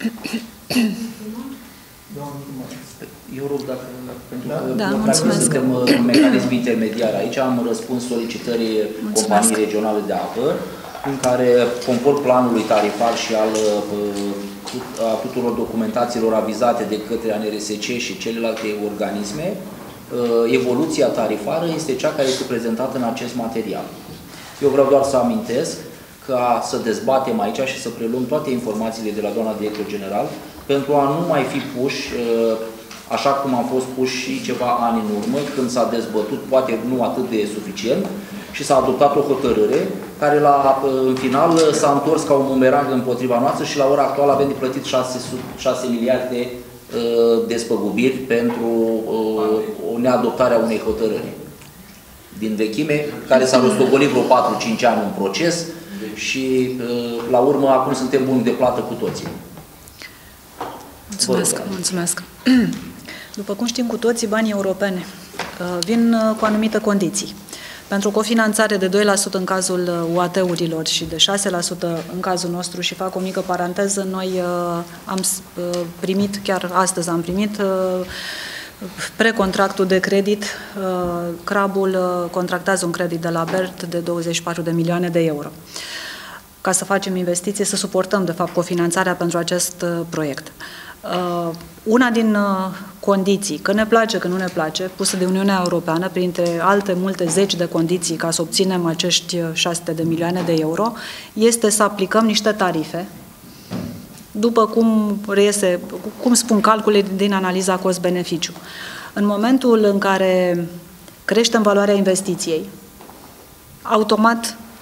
C: Eu rog, dacă suntem un mecanism intermediar aici, am răspuns solicitării companiei regionale de apă, în care, conform planului tarifar și a tuturor documentațiilor avizate de către ANRSC și celelalte organisme, evoluția tarifară este cea care este prezentată în acest material. Eu vreau doar să amintesc ca să dezbatem aici și să preluăm toate informațiile de la doamna director general, pentru a nu mai fi puși, așa cum am fost puși și ceva ani în urmă, când s-a dezbătut, poate nu atât de suficient, și s-a adoptat o hotărâre, care în final s-a întors ca un bumerang împotriva noastră și la ora actuală avem de plătit 6 miliarde de spăgubiri pentru o neadoptare a unei hotărâri din vechime, care s-a rostogolit vreo 4-5 ani în proces și la urmă acum suntem buni de plată cu toții.
L: Mulțumesc, mulțumesc. După cum știm cu toții, banii europeni vin cu anumite condiții. Pentru cofinanțare de 2% în cazul UAT-urilor și de 6% în cazul nostru, și fac o mică paranteză, noi am primit, chiar astăzi am primit precontractul de credit. Crabul contractează un credit de la BERT de 24 de milioane de euro. Ca să facem investiție, să suportăm, de fapt, cofinanțarea pentru acest proiect. Una din condiții, că ne place, că nu ne place, pusă de Uniunea Europeană, printre alte multe zeci de condiții ca să obținem acești 600 de milioane de euro, este să aplicăm niște tarife, după cum reiese, cum spun calculele din analiza cost-beneficiu. În momentul în care creștem valoarea investiției, automat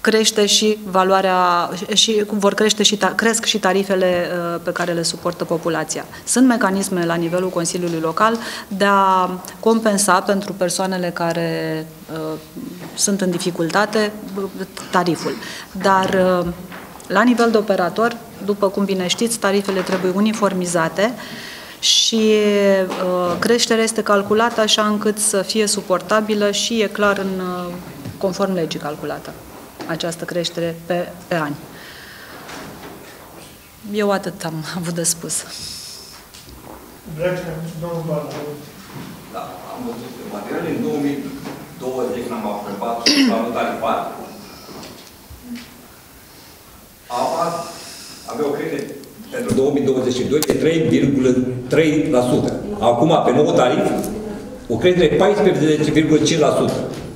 L: crește și valoarea, și vor crește și cresc și tarifele pe care le suportă populația. Sunt mecanisme la nivelul Consiliului Local de a compensa pentru persoanele care sunt în dificultate tariful. Dar la nivel de operator, după cum bine știți, tarifele trebuie uniformizate și creșterea este calculată așa încât să fie suportabilă și e clar conform legii calculată această creștere pe ani. Eu atât am avut de spus.
G: Da, am văzut materiale. În 2020 am aprobat planul tarifar. APA avea o creștere pentru 2022 de 3,3%. Acum, pe nou tarif, o creștere de 14,5%.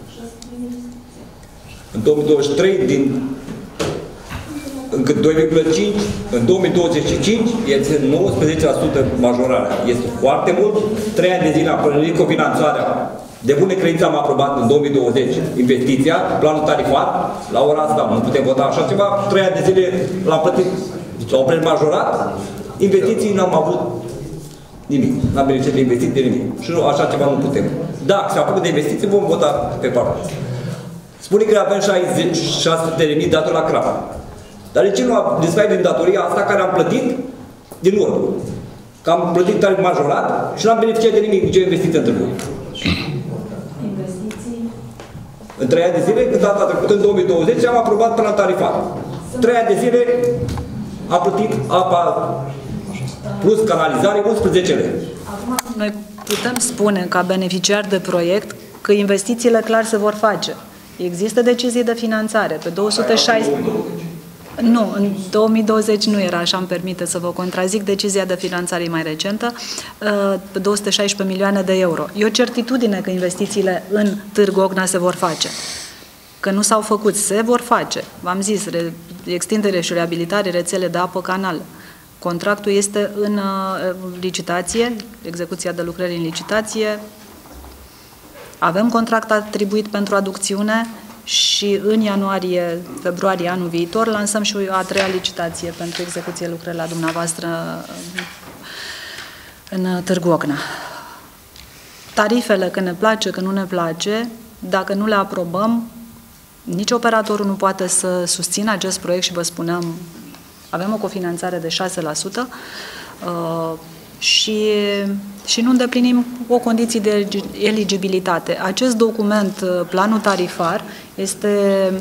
G: În 2023, încă 2,5%, în 2025 este 19% majorarea. Este foarte mult. 3 ani de zile am plătit cofinanțarea. De bună credință am aprobat în 2020 investiția, planul tarifar. La ora asta nu putem vota așa ceva. 3 ani de zile l-am plătit, s-au preț majorat. Investiții n-am avut nimic. N-am beneficiat de investiții de nimic. Și așa ceva nu putem. Dacă s-a făcut de investiții, vom vota pe partea. Spune că avem 66.000 datori la CRAP. Dar de ce nu am desfăcut din datoria asta care am plătit din urmă? Că am plătit tarif majorat și n-am beneficiat de nimic, nicio investiție în Târgu.
B: Investiții?
G: În 3 ani de zile, când data trecută, în 2020, am aprobat planul tarifar. 3 ani de zile am plătit apa plus canalizare 11 lei.
L: Noi putem spune, ca beneficiar de proiect, că investițiile clar se vor face. Există decizii de finanțare. Pe 216... Nu, în 2020 nu era așa, îmi permite să vă contrazic, decizia de finanțare mai recentă, pe 216 milioane de euro. E o certitudine că investițiile în Târgu Ocna se vor face. Că nu s-au făcut, se vor face. V-am zis, extindere și reabilitare rețele de apă canal. Contractul este în licitație, execuția de lucrări în licitație. Avem contract atribuit pentru aducțiune și în ianuarie-februarie anul viitor lansăm și a 3-a licitație pentru execuție lucrări la dumneavoastră în Târgu Ocna. Tarifele, că ne place, că nu ne place, dacă nu le aprobăm, nici operatorul nu poate să susțină acest proiect și vă spuneam, avem o cofinanțare de 6%, și nu îndeplinim o condiție de eligibilitate. Acest document, planul tarifar, este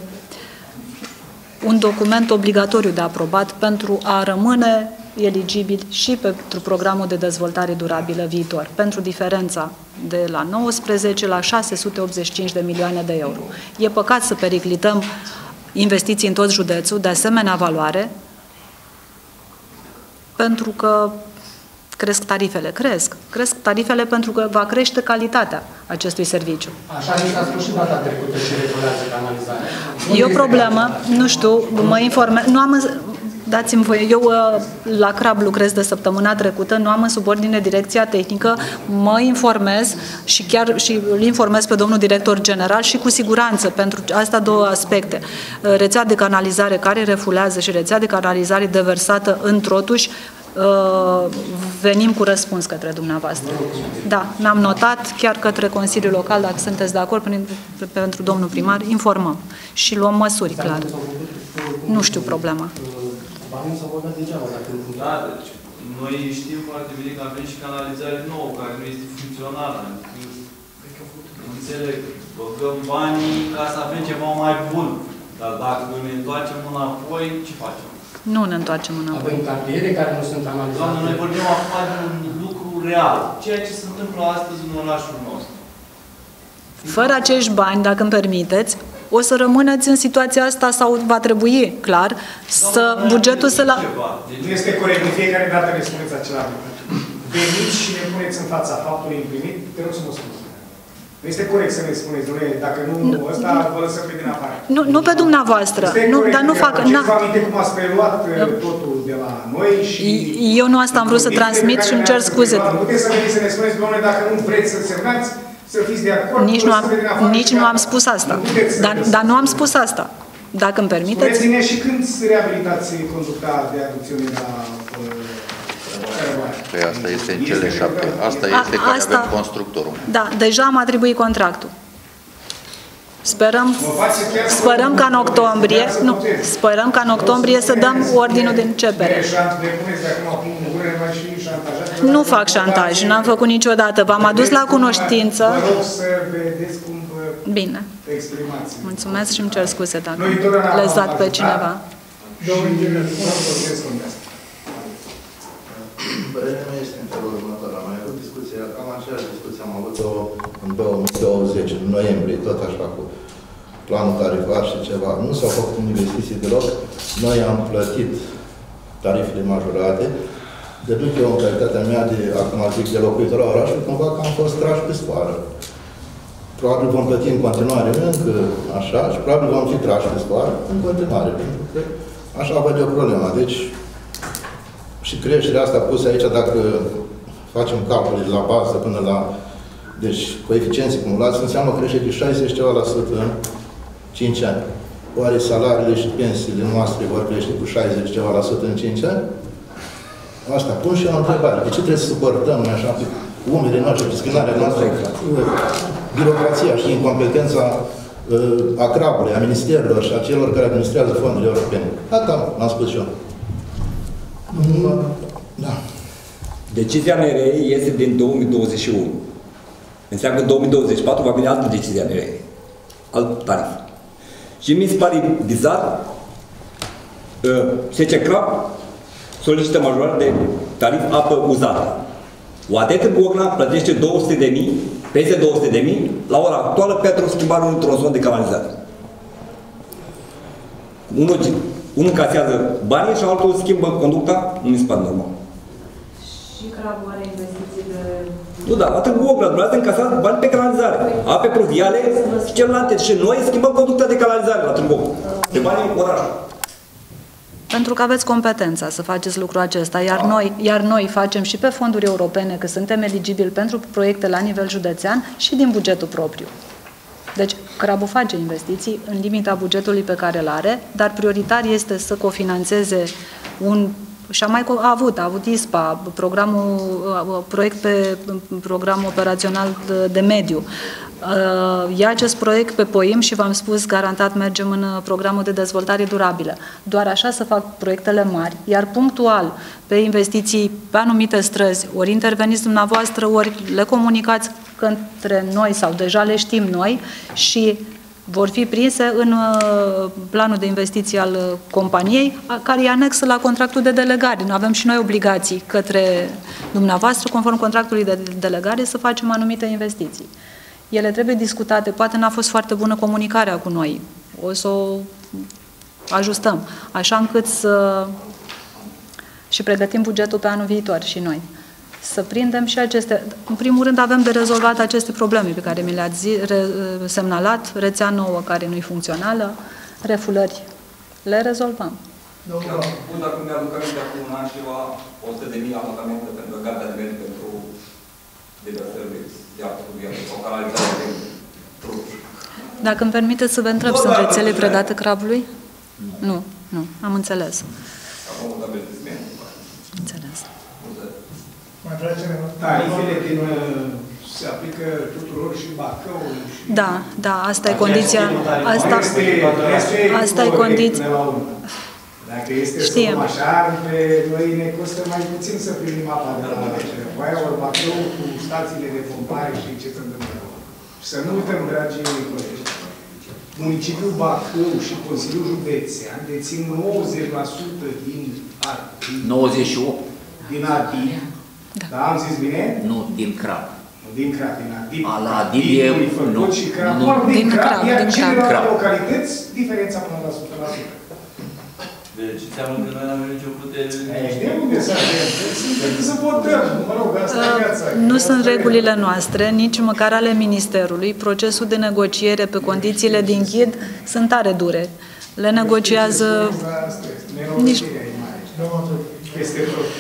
L: un document obligatoriu de aprobat pentru a rămâne eligibil și pentru programul de dezvoltare durabilă viitor, pentru diferența de la 19 la 685 de milioane de euro. E păcat să periclităm investiții în tot județul de asemenea valoare, pentru că cresc tarifele. Cresc tarifele pentru că va crește calitatea acestui serviciu.
H: Așa ni s-a spus și data trecută și regulează canalizarea.
L: E o problemă, nu știu, mă informez, nu am... Dați-mi voie, eu la CRAB lucrez de săptămâna trecută, nu am în subordine direcția tehnică, mă informez și chiar și îl informez pe domnul director general și cu siguranță pentru asta două aspecte. Rețea de canalizare care refulează și rețea de canalizare deversată în Trotuș, venim cu răspuns către dumneavoastră. Da, mi-am notat chiar către Consiliul Local, dacă sunteți de acord, pentru domnul primar, informăm și luăm măsuri, clar. Nu știu problema.
N: Da, deci noi știm foarte bine că avem și canalizare nouă, care nu este funcțională. Înțeleg, băgăm banii ca să avem ceva mai bun. Dar dacă ne întoarcem înapoi, ce facem?
L: Nu ne întoarcem înapoi.
H: Avem cartiere care nu sunt analizate.
N: Doamne, noi vorbim acum de un lucru real. Ceea ce se întâmplă astăzi în orașul nostru.
L: Fără acești bani, dacă îmi permiteți, o să rămâneți în situația asta sau va trebui, clar, să bugetul să la...
J: Nu este corect, de fiecare dată ne spuneți acela lucru. Veniți și ne puneți în fața faptului împlinit, te rog să mă spuneți. Nu este corect să ne spuneți, domnule, dacă nu ăsta, vă lăsăm pe din afară.
L: Nu pe dumneavoastră, dar nu fac...
J: Vă aminte cum ați preluat totul de la noi și...
L: Eu nu asta am vrut să transmit și îmi cer scuze.
J: Puteți să veniți să ne spuneți, domnule, dacă nu vreți să semnați, să fiți de acord,
L: nici nu am spus asta. Dar nu am spus asta. Dacă îmi permiteți...
J: Spuneți-ne și când reabilitați conducta de aducțiune la...
M: Păi asta este în cele 7. Asta este care avem constructorul.
L: Da, deja am atribuit contractul. Sperăm ca în octombrie, sperăm ca în octombrie să dăm ordinul de începere. Nu fac șantaj, n-am făcut niciodată. V-am adus la cunoștință.
J: Vă rog să vedeți cum vă
L: Bine.
J: exprimați.
L: Mulțumesc și îmi cer scuze dacă lezat pe cineva.
O: Părerea mea este în felul următor. Am mai avut discuția, cam aceeași discuție am avut-o în 2020, în noiembrie, tot așa cu planul tarifar și ceva. Nu s-au făcut investiții deloc. Noi am plătit tarifele majorate. Deduc eu în calitatea mea de, acum zic, de locuitor la oraș, cumva că am fost trași pe sfoară. Probabil vom plăti în continuare încă așa și probabil vom fi trași pe sfoară în continuare, pentru că așa văd eu problema. Deci, și creșterea asta pusă aici, dacă facem calcule de la bază până la... Deci, coeficienții cumulați, înseamnă o creștere de 60 ceva la sută în 5 ani. Oare salariile și pensiile noastre vor crește cu 60 ceva la sută în 5 ani? Asta pun și eu o întrebare. De ce trebuie să suportăm așa pe umele noastre, pe scânarea noastră, birocrația și incompetența a crabului, a ministerilor și a celor care administrează fondurile europene? Asta am spus eu. Da.
P: Decizia NRE este din 2021. Înseamnă că în 2024 va veni altă decizie a NRE. Alt tarif. Și mi se pare bizar SCCRAP solicită majorare de tarif apă uzată. Oadetă Bocna plătește 200.000, peste 200.000 la ora actuală pentru schimbarea unui tronson de canalizare. Unul casează banii și altul schimbă conducta, nu mi se pare normal.
L: Și Crabul are investiții de...
P: Nu, da, atât Bocna, dumneavoastră încasați bani pe canalizare, ape pluviale și celelalte. Și noi schimbăm conducta de canalizare la Târgoc, de banii în oraș.
L: Pentru că aveți competența să faceți lucrul acesta, iar noi facem și pe fonduri europene, că suntem eligibili pentru proiecte la nivel județean și din bugetul propriu. Deci, Crabul face investiții în limita bugetului pe care îl are, dar prioritar este să cofinanțeze un... Și a avut ISPA, proiect pe program operațional de mediu. Ia acest proiect pe POIM și v-am spus, garantat mergem în programul de dezvoltare durabilă. Doar așa să fac proiectele mari, iar punctual pe investiții pe anumite străzi, ori interveniți dumneavoastră, ori le comunicați către noi sau deja le știm noi și vor fi prinse în planul de investiții al companiei, care e anexă la contractul de delegare. Nu avem și noi obligații către dumneavoastră, conform contractului de delegare, să facem anumite investiții. Ele trebuie discutate, poate n-a fost foarte bună comunicarea cu noi. O să o ajustăm, așa încât să... și pregătim bugetul pe anul viitor și noi. Să prindem și aceste... În primul rând avem de rezolvat aceste probleme pe care mi le-ați semnalat, rețea nouă care nu-i funcțională, refulări. Le rezolvăm.
G: Dacă mi-aduc aminte acum un an ceva, 100.000 apartamente pentru garda de mediu pentru diversele de apă sau canalizare de trup.
L: Dacă îmi permiteți să vă întreb, sunt rețele predate Crabului? Nu, nu, am înțeles. Înțeles.
J: Tarifele se aplică tuturor și Bacăului.
L: Da, da, asta e condiția. Asta e condiția.
J: Dacă este să luăm așa, pe noi ne costă mai puțin să primim apa de la Baia ori Bacău cu stațiile de pompare și ce se întâmplă. Și să nu uităm, dragii colegi, municipiul Bacău și Consiliul Județean dețin 90% din
C: 98%.
J: Din ADIB. Da, am zis bine?
C: Nu, din CRAB.
J: Din CRAB, din ADIB.
C: La ADIB e... Nu,
J: din CRAB. Iar celelalte localități, diferența până la 100%.
N: Deci înseamnă că noi n-avem nicio putere...
J: De unde să avem? Să votăm, mă rog, asta e viața.
L: Nu sunt regulile noastre, nici măcar ale Ministerului. Procesul de negociere pe condițiile din ghid sunt tare dure. Le negociază... Nici...
J: Este tot.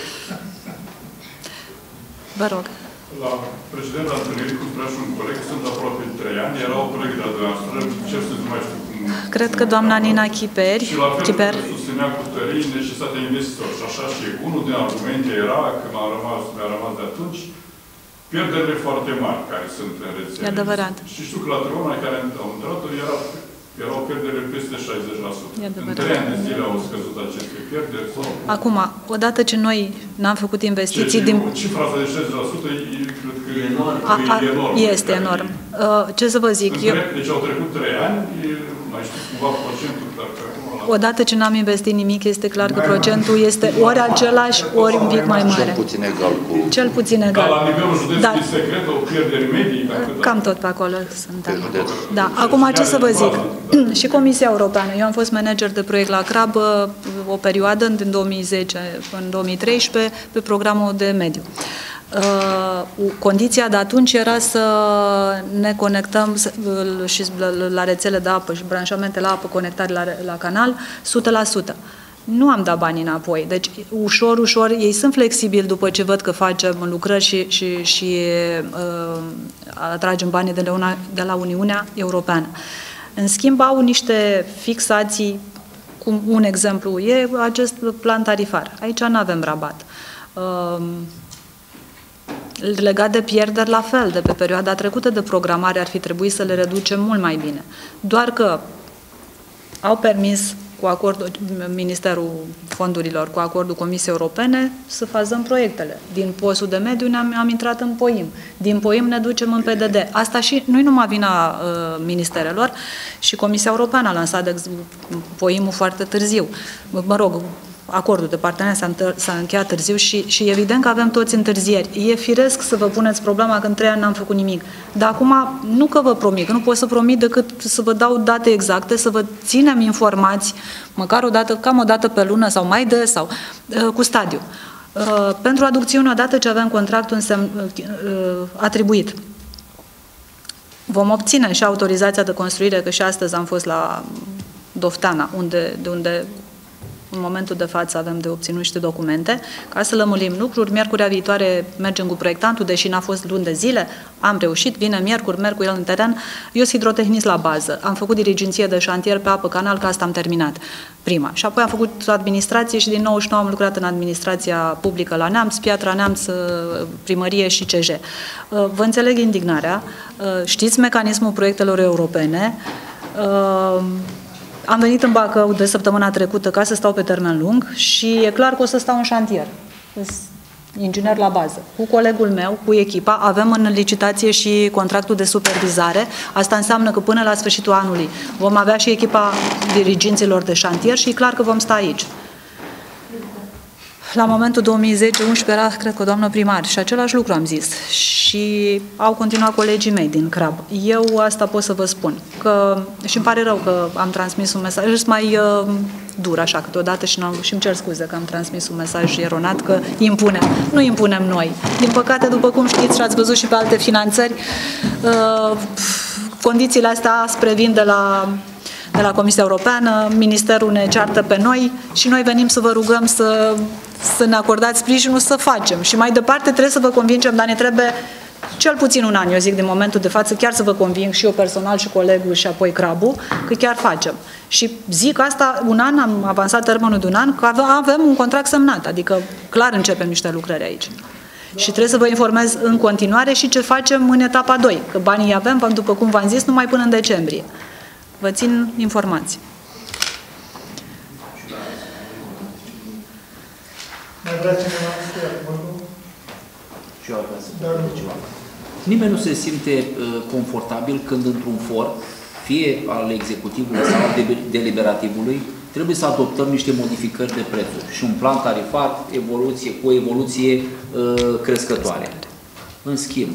L: Vă rog.
Q: La precedenta întâlnire cu spunea și un coleg, sunt aproape 3 ani, era o colegă de-a noastră, cer să nu mai știu cum
L: Cred că doamna Nina Chiperi.
Q: Și la fel susținea cu tărie necesitatea investițiilor. Și așa și unul din argumente era, că mi-a rămas de atunci, pierderile foarte mari care sunt în rețele.
L: E adevărat.
Q: Și știu că la tribuna care au intrat erau pierdere peste 60%. În 3 ani de zile au scăzut aceste pierderi.
L: Acum, odată ce noi n-am făcut investiții din...
Q: Cifra asta de 60% cred că e enorm.
L: Este enorm. Ce să vă zic?
Q: Deci au trecut 3 ani, mai știu cumva procentul, dar că acum...
L: Odată ce n-am investit nimic, este clar că procentul este ori același, ori un pic mai mare.
M: Cel puțin egal cu...
L: Cel puțin egal.
Q: Dar la nivelul județului secret, o pierdere medie...
L: Cam tot pe acolo suntem. Da. Acum, ce să vă zic? Și Comisia Europeană. Eu am fost manager de proiect la CRAB o perioadă, din 2010 până în 2013, pe programul de mediu. Condiția de atunci era să ne conectăm și la rețele de apă și branșamente la apă, conectare la canal, 100%. Nu am dat banii înapoi. Deci, ușor, ușor, ei sunt flexibili după ce văd că facem lucrări și atragem banii de la Uniunea Europeană. În schimb, au niște fixații, cum un exemplu e acest plan tarifar. Aici nu avem rabat. Legat de pierderi, la fel, de pe perioada trecută de programare ar fi trebuit să le reducem mult mai bine. Doar că au permis, cu acordul Ministerul Fondurilor, cu acordul Comisiei Europene, să fazăm proiectele. Din postul de mediu am intrat în POIM. Din POIM ne ducem în PDD. Asta și nu-i numai vina ministerelor, și Comisia Europeană a lansat POIM-ul foarte târziu. Mă rog, acordul de parteneriat s-a încheiat târziu și evident că avem toți întârzieri. E firesc să vă puneți problema că în 3 ani n-am făcut nimic. Dar acum, nu că vă promit, că nu pot să promit decât să vă dau date exacte, să vă ținem informați, măcar cam o dată pe lună sau mai des, sau cu stadiu. Pentru aducțiune, odată ce avem contractul atribuit, vom obține și autorizația de construire, că și astăzi am fost la Doftana, de unde în momentul de față avem de obținut niște documente, ca să lămurim lucruri. Miercurea viitoare mergem cu proiectantul, deși n-a fost luni de zile, am reușit, vine miercuri, merg cu el în teren. Eu sunt hidrotehnist la bază, am făcut dirigenție de șantier pe apă, canal, că asta am terminat prima. Și apoi am făcut administrație și din 99 am lucrat în administrația publică la Neamț, Piatra Neamț, primărie și CJ. Vă înțeleg indignarea, știți mecanismul proiectelor europene. Am venit în Bacău de săptămâna trecută ca să stau pe termen lung și e clar că o să stau în șantier. Inginer la bază. Cu colegul meu, cu echipa, avem în licitație și contractul de supervizare. Asta înseamnă că până la sfârșitul anului vom avea și echipa diriginților de șantier și e clar că vom sta aici. La momentul 2010-11 era, cred că, doamnă primar și același lucru am zis. Și au continuat colegii mei din CRAB. Eu asta pot să vă spun. Și îmi pare rău că am transmis un mesaj. Sunt mai dur așa câteodată și îmi cer scuze că am transmis un mesaj eronat, că impunem. Nu impunem noi. Din păcate, după cum știți și ați văzut și pe alte finanțări, condițiile astea aspre vin de la Comisia Europeană, Ministerul ne ceartă pe noi și noi venim să vă rugăm să ne acordați sprijinul să facem. Și mai departe trebuie să vă convingem, dar ne trebuie cel puțin un an, eu zic, din momentul de față, chiar să vă conving și eu personal și colegul și apoi CRAB-ul, că chiar facem. Și zic asta, un an, am avansat termenul de un an, că avem un contract semnat, adică clar începem niște lucrări aici. Și trebuie să vă informez în continuare și ce facem în etapa 2, că banii avem, după cum v-am zis, numai până în decembrie. Vă țin informații.
A: Mai vrea cineva să fie acordul?
C: Și eu ar vrea să spun ceva. Nimeni nu se simte confortabil când într-un for, fie al executivului sau al deliberativului, trebuie să adoptăm niște modificări de prețuri și un plan tarifar, cu o evoluție crescătoare. În schimb,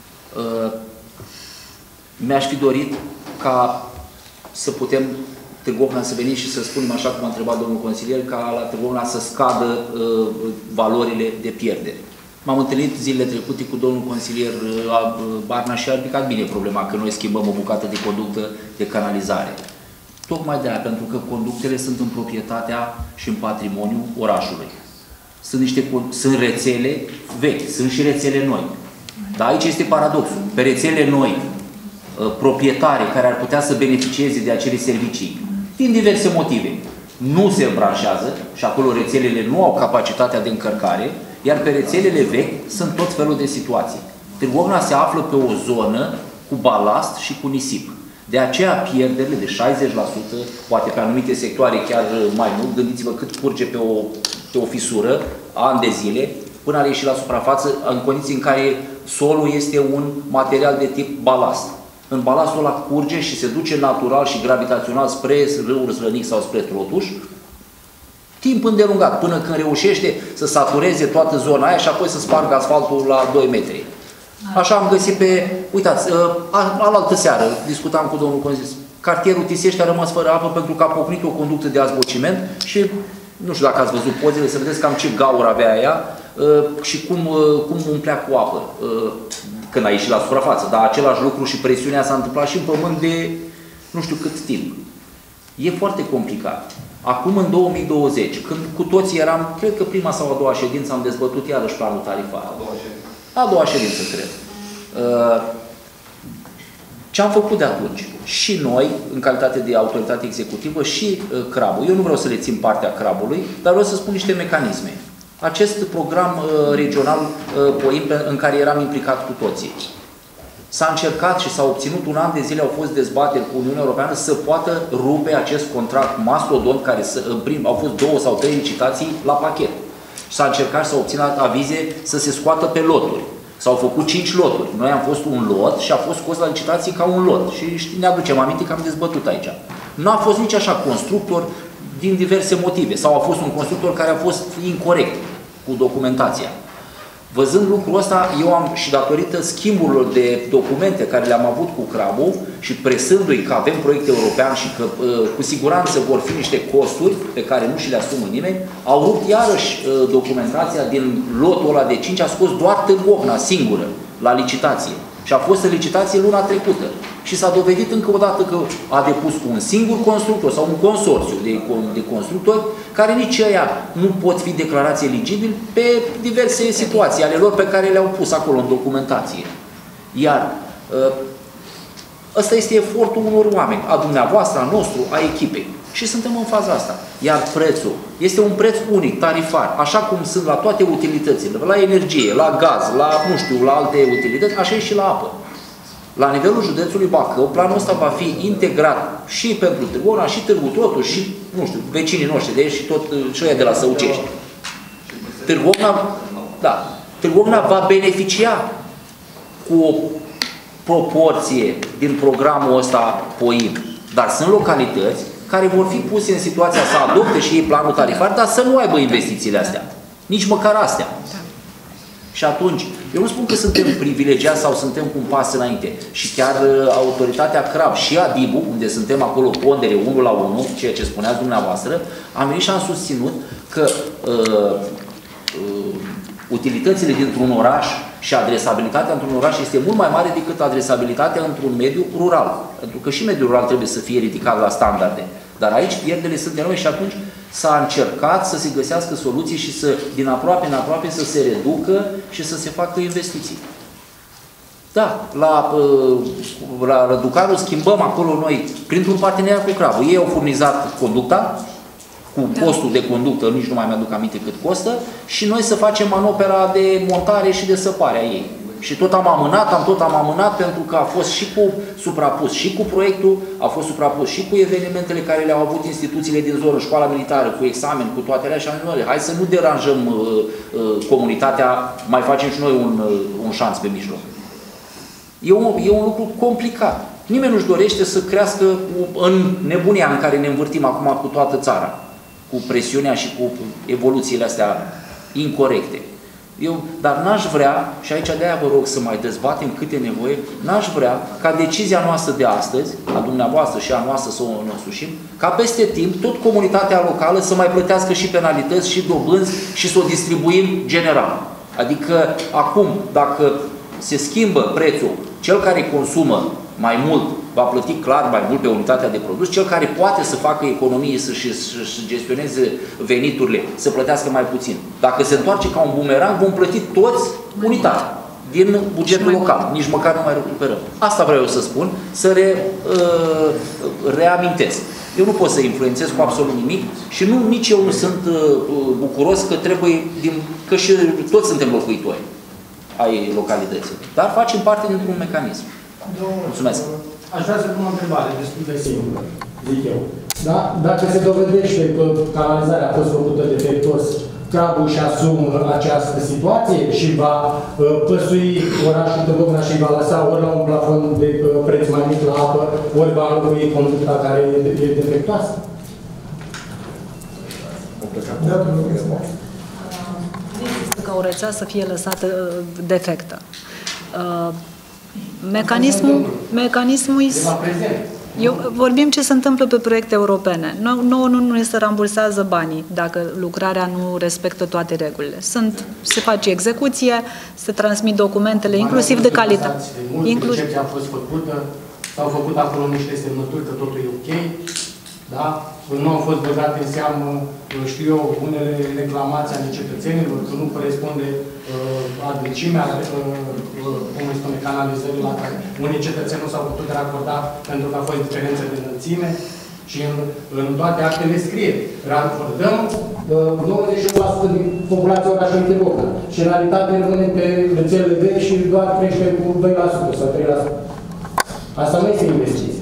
C: mi-aș fi dorit ca să putem Târgu Ocna să venim și să spunem, așa cum a întrebat domnul consilier, ca la Târgu Ocna să scadă valorile de pierdere. M-am întâlnit zilele trecute cu domnul consilier Barna și a ridicat bine problema că noi schimbăm o bucată de conductă de canalizare. Tocmai de aia, pentru că conductele sunt în proprietatea și în patrimoniul orașului. Sunt rețele vechi, sunt și rețele noi. Dar aici este paradoxul. Pe rețele noi proprietare care ar putea să beneficieze de acele servicii, din diverse motive, nu se îmbranșează și acolo rețelele nu au capacitatea de încărcare, iar pe rețelele vechi sunt tot felul de situații. Târgu Ocna se află pe o zonă cu balast și cu nisip. De aceea pierderile de 60%, poate pe anumite sectoare chiar mai mult, gândiți-vă cât curge pe o fisură, ani de zile, până a ieși la suprafață, în condiții în care solul este un material de tip balast. În balastul ăla curge și se duce natural și gravitațional spre râul Slănic sau spre Trotuș, timp îndelungat, până când reușește să satureze toată zona aia și apoi să spargă asfaltul la 2 metri. Așa am găsit pe, uitați, alaltă seară, discutam cu domnul consilier, cartierul Tisești a rămas fără apă pentru că a pocnit o conductă de azbociment și, nu știu dacă ați văzut pozele, să vedeți cam ce gaură avea ea și cum umplea cu apă când a ieșit la suprafață. Dar același lucru și presiunea s-a întâmplat și în pământ de nu știu cât timp. E foarte complicat. Acum, în 2020, când cu toții eram, cred că prima sau a doua ședință, am dezbătut iarăși planul tarifar. A doua ședință, cred. Ce am făcut de atunci? Și noi, în calitate de autoritate executivă, și CRAB-ul. Eu nu vreau să le țin partea CRAB-ului, dar vreau să spun niște mecanisme. Acest program regional POIM, în care eram implicat cu toții. S-a încercat și s-a obținut un an de zile, au fost dezbateri cu Uniunea Europeană să poată rupe acest contract mastodont, care au fost 2 sau 3 licitații la pachet. S-a încercat să obțină avize să se scoată pe loturi. S-au făcut 5 loturi. Noi am fost un lot și a fost scos la licitații ca un lot. Și ne aducem aminte că am dezbătut aici. Nu a fost nici așa constructor din diverse motive. Sau a fost un constructor care a fost incorect cu documentația. Văzând lucrul ăsta, eu am, și datorită schimburilor de documente care le-am avut cu CRAB-ul și presându-i că avem proiect european și că cu siguranță vor fi niște costuri pe care nu și le asumă nimeni, au rupt iarăși documentația din lotul ăla de 5, a scos doar Târgu Ocna singură la licitație. Și a fost în licitație luna trecută. Și s-a dovedit încă o dată că a depus un singur constructor sau un consorțiu de constructori, care nici ăia nu pot fi declarați eligibili pe diverse situații ale lor pe care le-au pus acolo în documentație. Iar ăsta este efortul unor oameni, a dumneavoastră, a nostru, a echipei. Și suntem în faza asta. Iar prețul este un preț unic, tarifar, așa cum sunt la toate utilitățile, la energie, la gaz, la, nu știu, la alte utilități, așa e și la apă. La nivelul județului Bacău, planul ăsta va fi integrat și pentru Târgu Ocna, și Târgu Trotuș, și, nu știu, vecinii noștri de aici și tot și ăia de la Săucești. Târgu Ocna, da, Târgu Ocna va beneficia cu o proporție din programul ăsta POIM, dar sunt localități care vor fi puse în situația să adopte și ei planul tarifar, dar să nu aibă investițiile astea. Nici măcar astea. Și atunci, eu nu spun că suntem privilegiați sau suntem cu un pas înainte. Și chiar autoritatea CRAB și ADIB-ul, unde suntem acolo pondere 1 la 1, ceea ce spuneați dumneavoastră, am venit și am susținut că utilitățile dintr-un oraș și adresabilitatea într-un oraș este mult mai mare decât adresabilitatea într-un mediu rural. Pentru că și mediul rural trebuie să fie ridicat la standarde. Dar aici pierderile sunt enorme și atunci s-a încercat să se găsească soluții și să, din aproape în aproape, să se reducă și să se facă investiții. Da, la Răducarul schimbăm acolo noi, printr-un parteneriat cu CRAB-ul. Ei au furnizat conducta, cu costul de conductă, nici nu mai mi-aduc aminte cât costă, și noi să facem manopera de montare și de săpare a ei. Și tot am amânat pentru că a fost și cu suprapus și cu proiectul, a fost suprapus și cu evenimentele care le-au avut instituțiile din zonă, școala militară, cu examen, cu toate alea, și am zis, hai să nu deranjăm comunitatea, mai facem și noi un șanț pe mijloc. E un lucru complicat. Nimeni nu-și dorește să crească în nebunia în care ne învârtim acum cu toată țara, cu presiunea și cu evoluțiile astea incorecte. Dar n-aș vrea, și aici de-aia vă rog să mai dezbatem câte nevoie, n-aș vrea ca decizia noastră de astăzi, a dumneavoastră și a noastră să o însușim, ca peste timp tot comunitatea locală să mai plătească și penalități și dobânzi și să o distribuim general. Adică acum, dacă se schimbă prețul, cel care consumă mai mult va plăti clar mai mult pe unitatea de produs, cel care poate să facă economie, să-și gestioneze veniturile, să plătească mai puțin. Dacă se întoarce ca un bumerang, vom plăti toți unitatea. din bugetul local. Nici măcar nu mai recuperăm. Asta vreau eu să spun, să reamintesc. Eu nu pot să influențez cu absolut nimic și nici eu nu sunt bucuros că trebuie, că și toți suntem locuitori ai localității. Dar facem parte dintr-un mecanism. Mulțumesc.
H: Aș vrea să pun o întrebare destul de simplă, zic eu. Da? Dacă se dovedește că canalizarea a fost făcută defectuos, CRAB-ul își asumă această situație și va păsui orașul Târgovna și va lăsa ori la un plafon de preț mai mic la apă, ori va înlocui conducta care e defectuoasă?
L: Există ca o rețea să fie lăsată defectă. Mecanismul vorbim ce se întâmplă pe proiecte europene. Nouă nu se rambursează banii dacă lucrarea nu respectă toate regulile. Se face execuție, se transmit documentele, inclusiv de calitate.
H: Recepția a fost făcută, s-au făcut acolo niște semnături că totul e ok, da? Nu au fost băgate în seamă, știu eu, unele reclamații ale cetățenilor, că nu corespunde adâncimea, cum îi spune, canalizării la care unii cetățeni nu s-au putut racorda pentru că a fost diferență de înălțime și în toate actele scrie. Rancordăm 91% din populația orașului Târgovna și în realitate rămâne pe rețelele vechi și doar crește cu 2% sau 3%. Asta nu este investiție.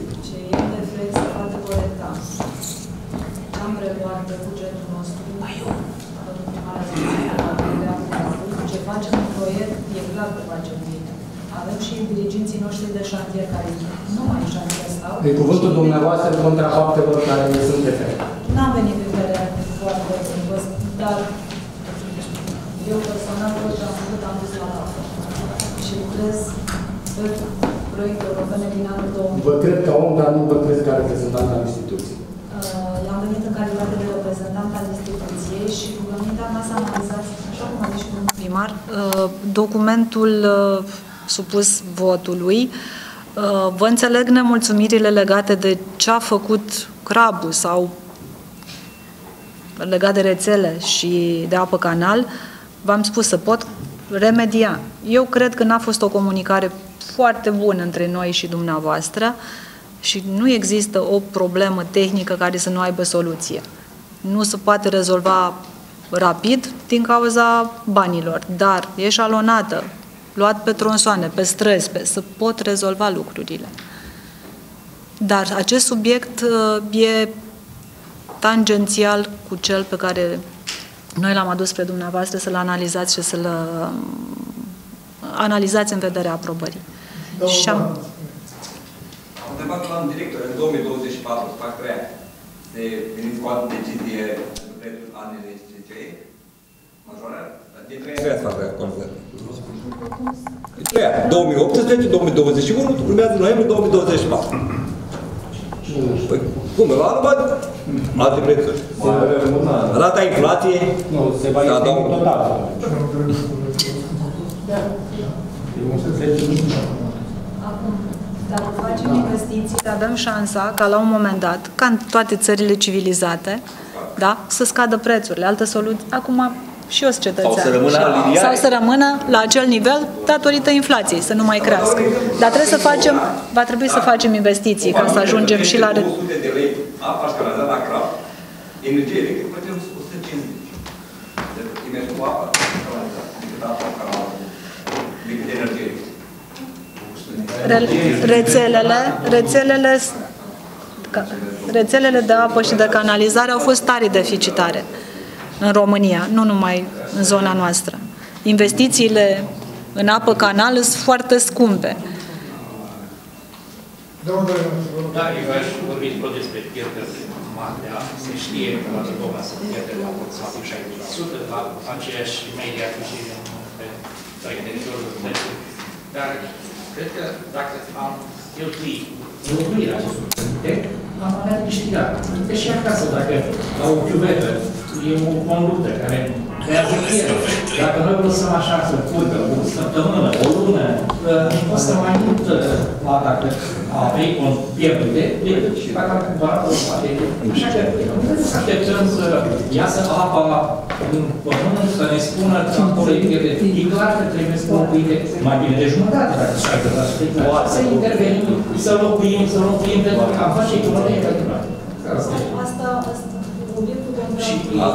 L: Facem un proiect, e clar că facem bine. Avem și diriginții noștri de șantier care nu mai în șantier stau.
H: E cuvântul dumneavoastră contra faptelor care ne sunt defecte.
L: N-am venit pe vedere foarte frumos, dar eu personal tot ce am făcut am dus la capăt. Și lucrez pe proiecte europene din anul 2000.
H: Vă cred ca om, dar nu vă cred ca reprezentant al instituției.
L: Am venit în calitate de reprezentant al instituției și rugămintea mea să analizați, așa cum a zis și domnul primar, documentul supus votului. Vă înțeleg nemulțumirile legate de ce a făcut CRAB-ul sau legat de rețele și de apă canal. V-am spus să pot remedia. Eu cred că n-a fost o comunicare foarte bună între noi și dumneavoastră și nu există o problemă tehnică care să nu aibă soluție. Nu se poate rezolva rapid din cauza banilor, dar eșalonată, luat pe tronsoane, pe străzi, să pot rezolva lucrurile. Dar acest subiect e tangențial cu cel pe care noi l-am adus spre dumneavoastră să-l analizați și să-l analizați în vederea aprobării. Și am
G: întrebat planul director în 2024, să fac 3 ani, de veniți cu o altă decizie pentru prețul anele SCC, majorare, de 3 ani.
P: 2018, 2021, urmează noiembrie 2024. Păi, cum? La anul bani? Alte prețuri. Rata inflației?
H: Nu, se va ieși total.
L: Acum, dacă facem investiții, avem șansa ca la un moment dat, ca în toate țările civilizate, da, să scadă prețurile. Altă soluție. Acum, și eu sunt cetățean. Sau să rămână la acel nivel datorită inflației, să nu mai crească. Dar trebuie să facem, va trebui să facem investiții ca să ajungem și la...
G: 200 de lei apa și canalizat la CRAB, energie electrică plătim 150. Deci, imens cu apa, canalizat, decât apa, decât energie electrică.
L: Rețelele de apă și de canalizare au fost tare deficitare în România, nu numai în zona noastră. Investițiile în apă canal sunt foarte scumpe.
E: Da, eu aș vorbi tot despre pierderi mari de apă. Se știe că la Târgovna se pierde la aproximativ 60%, la aceeași media cu și pe teritoriul județului. Dar cred că dacă am cheltuit înlocuirea acestor proiecte, am avea de câștigat. Că și acasă, dacă la o chiuvetă e o conductă care creează pierdere. Dacă noi lăsăm așa să curgă o săptămână, o lună, costă mai mult la atacă.
D: a avea o pierdere decât și dacă am cumpărat o spate. Așteptăm să iasă apa în pământ, să ne spună că acolo e pierdere. E clar că trebuie să locuite mai bine de jumătate, dacă 60%. Să intervenim, să locuim, pentru că am face economie pentru noi.
B: Asta obiectul de
D: și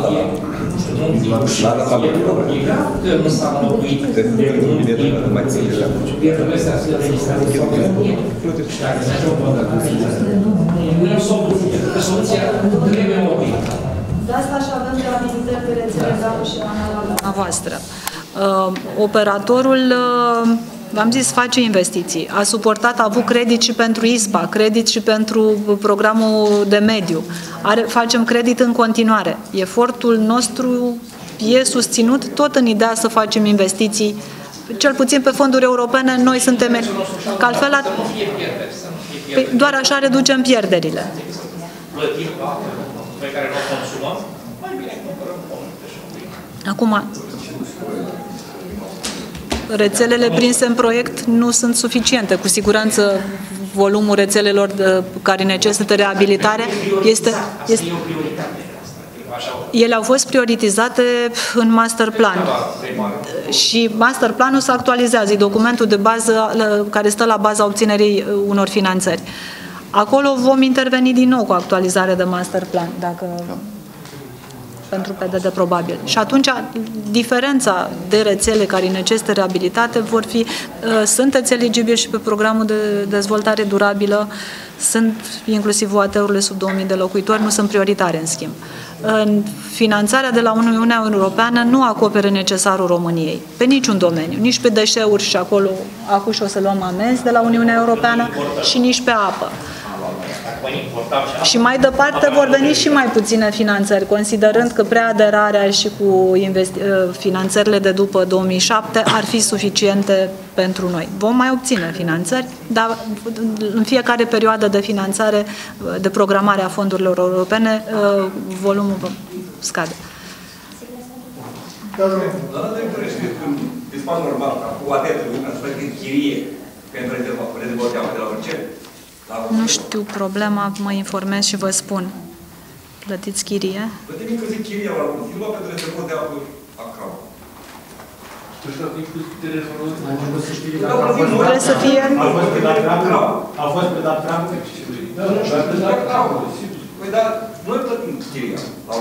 D: e grav că nu s-a înlocuit de pierderile astea să le registreze și dacă se ajungă o nu e o soluție. Soluția trebuie înlocuită.
B: De asta și avem reabilitări de rețele DAU și analoga
L: voastră. Operatorul, v-am zis, face investiții. A suportat, a avut credit și pentru ISPA, credit și pentru programul de mediu. Facem credit în continuare. Efortul nostru e susținut tot în ideea să facem investiții, cel puțin pe fonduri europene, noi suntem... Că altfel, doar așa reducem pierderile.
D: Plătim pe care nu o consumăm, mai bine cumpărăm pământe și
L: acum, rețelele prinse în proiect nu sunt suficiente. Cu siguranță volumul rețelelor care necesită reabilitare este... Ele au fost prioritizate în master plan și master planul se actualizează, e documentul de bază care stă la baza obținerii unor finanțări. Acolo vom interveni din nou cu actualizare de master plan, dacă... pentru PDD probabil. Și atunci diferența de rețele care necesită reabilitate vor fi, sunteți eligibili și pe programul de dezvoltare durabilă, sunt inclusiv OAT-urile sub 2000 de locuitori, nu sunt prioritare în schimb. Finanțarea de la Uniunea Europeană nu acoperă necesarul României, pe niciun domeniu, nici pe deșeuri și acolo, acum și o să luăm amenzi de la Uniunea Europeană și nici pe apă. Și mai departe vor veni și mai puține finanțări, considerând că preaderarea și cu finanțările de după 2007 ar fi suficiente pentru noi. Vom mai obține finanțări, dar în fiecare perioadă de finanțare, de programare a fondurilor europene, volumul scade.
G: Dar nu știți când dispan normal, cu atentul, să facă chirie pentru rezervor de apă de la orice?
L: Nu știu problema, mă informez și vă spun. Plătiți chirie?
G: Plătim inclusiv chiria la Silva pentru rezervor de apă acau.
L: Trebuie să fie...
J: A fost pe dat treabă?
G: Păi dar noi plătim chiria la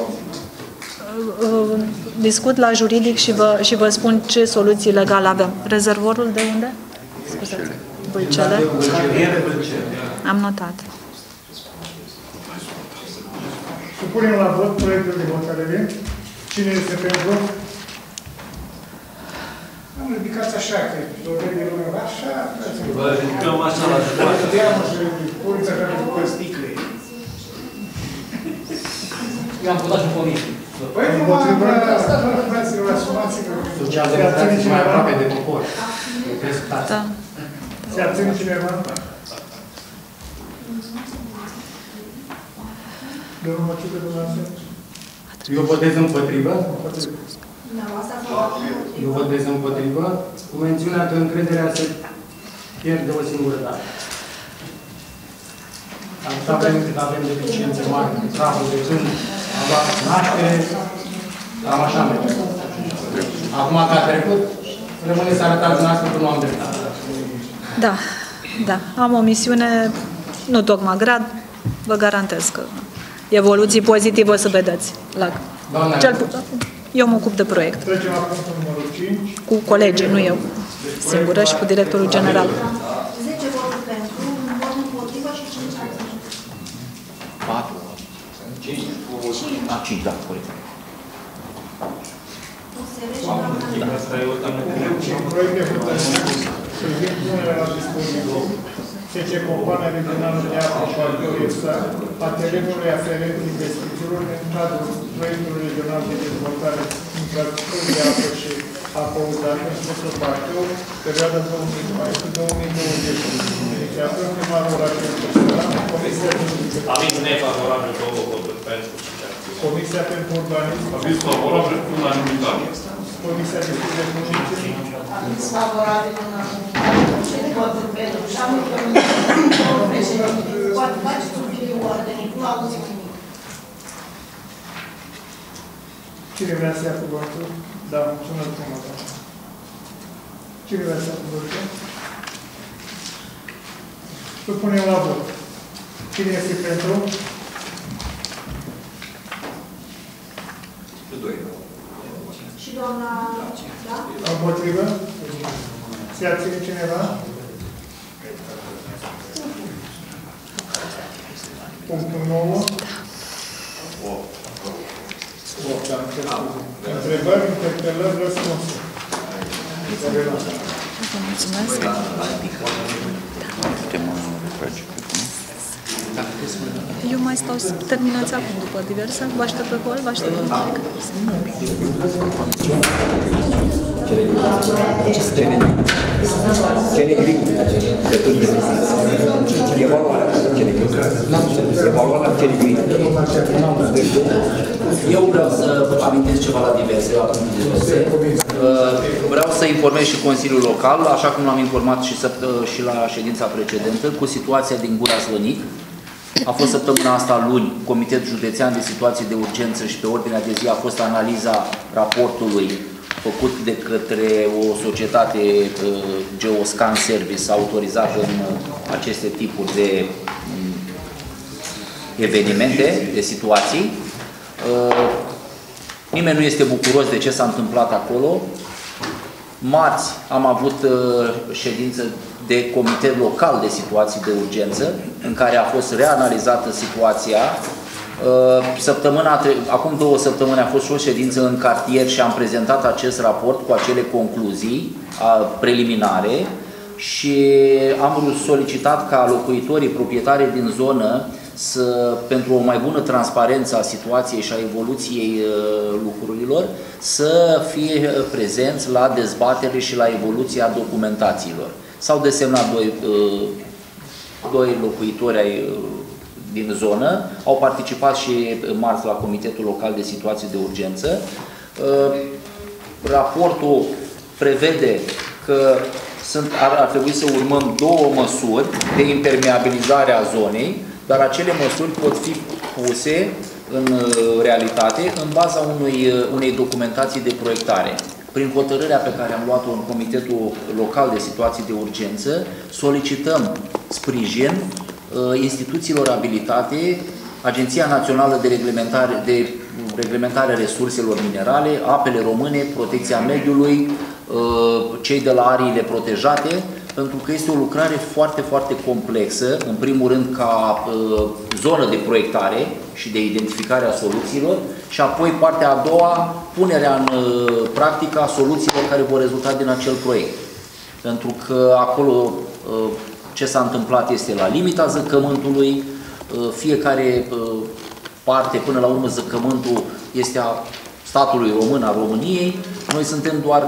L: discut la juridic și vă spun ce soluții legale avem. Rezervorul de unde? Scuzați. Bâlcele? Am notat.
A: Supunem la vot proiectul de hotărâre. Cine este pentru?
J: Am ridicat așa, că dovedii lumea așa.
N: Vă ridicăm așa la jumătate.
J: Purița care după sticle.
D: Eu am votat și în comisie.
J: Păi nu fraților, asumați-vă.
H: Socialdemocrații mai aproape de popor.
L: Da.
A: Se abține cineva? Domnul Măciucă, dumneavoastră?
H: Eu votez împotrivă. Eu votez împotrivă, cu mențiunea că încrederea se pierde o singură dată. Avem deficiențe mari, praful de când am luat naștere, cam așa merge. Acum că a trecut, rămâne să arătați dumneavoastră că nu am dreptate.
L: Da, da. Am o misiune, nu tocmai grad, vă garantez că evoluții pozitive o să vedeți. Eu mă ocup de proiect.
A: Trecem la punctul numărul 5.
L: Cu colegii, nu eu. Singură și cu directorul general.
B: 10 voturi pentru, un vot împotrivă și 5 abțineri.
C: 4. 5, da, corect.
A: Proiect de hotărâre privind punerea la dispoziție SC Compania Regională de Apă și Agricultură a terenului aferent investițiilor în cadrul proiectului regional de dezvoltare infrastructurii de apă și apă uzată în județul Bacău, perioada 2020. Inițiator primarul orașului Căsăran, Comisia de
E: Aviz nefavorabil, 2 voturi pentru și 5.
A: Comisia pentru Urbanism.
Q: Aviz favorabil cu unanimitate.
A: Comisia de Studii Economice.
F: Aviz favorabil cu unanimitate. voturi pentru și am președinte. Poate faceți un video ordine, nu auzi nimic.
A: Cine vrea să ia cuvântul? Da, mulțumesc frumos. Cine vrea să ia cuvântul? Supunem la vot. Cine este pentru?
B: Și doamna... Da?
A: Împotrivă? Se abține cineva? Punctul 9. Întrebări, interpelări, răspunsuri.
L: Mulțumesc. Eu mai stau să terminați acum după diverse. Vă aștept pe hol, vă aștept în parc.
C: Eu vreau să amintesc ceva la diverse, Vreau să informez și Consiliul Local, așa cum l-am informat și la ședința precedentă, cu situația din Gura Slănic. A fost săptămâna asta luni, Comitetul Județean de Situații de Urgență și pe ordinea de zi a fost analiza raportului făcut de către o societate Geoscan Service autorizată în aceste tipuri de evenimente, de situații. Nimeni nu este bucuros de ce s-a întâmplat acolo. Marți am avut ședință de comitet local de situații de urgență, în care a fost reanalizată situația. Acum 2 săptămâni a fost și o ședință în cartier și am prezentat acest raport cu acele concluzii preliminare și am solicitat ca locuitorii, proprietarii din zonă, pentru o mai bună transparență a situației și a evoluției lucrurilor, să fie prezenți la dezbatere și la evoluția documentațiilor. S-au desemnat doi locuitori din zonă, au participat și marți la Comitetul Local de Situații de Urgență. Raportul prevede că ar trebui să urmăm 2 măsuri de impermeabilizare a zonei, dar acele măsuri pot fi puse în realitate în baza unei documentații de proiectare. Prin hotărârea pe care am luat-o în Comitetul Local de Situații de Urgență, solicităm sprijin instituțiilor abilitate, Agenția Națională de Reglementare Resurselor Minerale, Apele Române, Protecția Mediului, cei de la ariile protejate, pentru că este o lucrare foarte, foarte complexă, în primul rând ca zonă de proiectare și de identificare a soluțiilor și apoi partea a doua, punerea în practică a soluțiilor care vor rezulta din acel proiect. Pentru că acolo ce s-a întâmplat este la limita zăcământului, fiecare parte, până la urmă zăcământul este a statului român, a României, noi suntem doar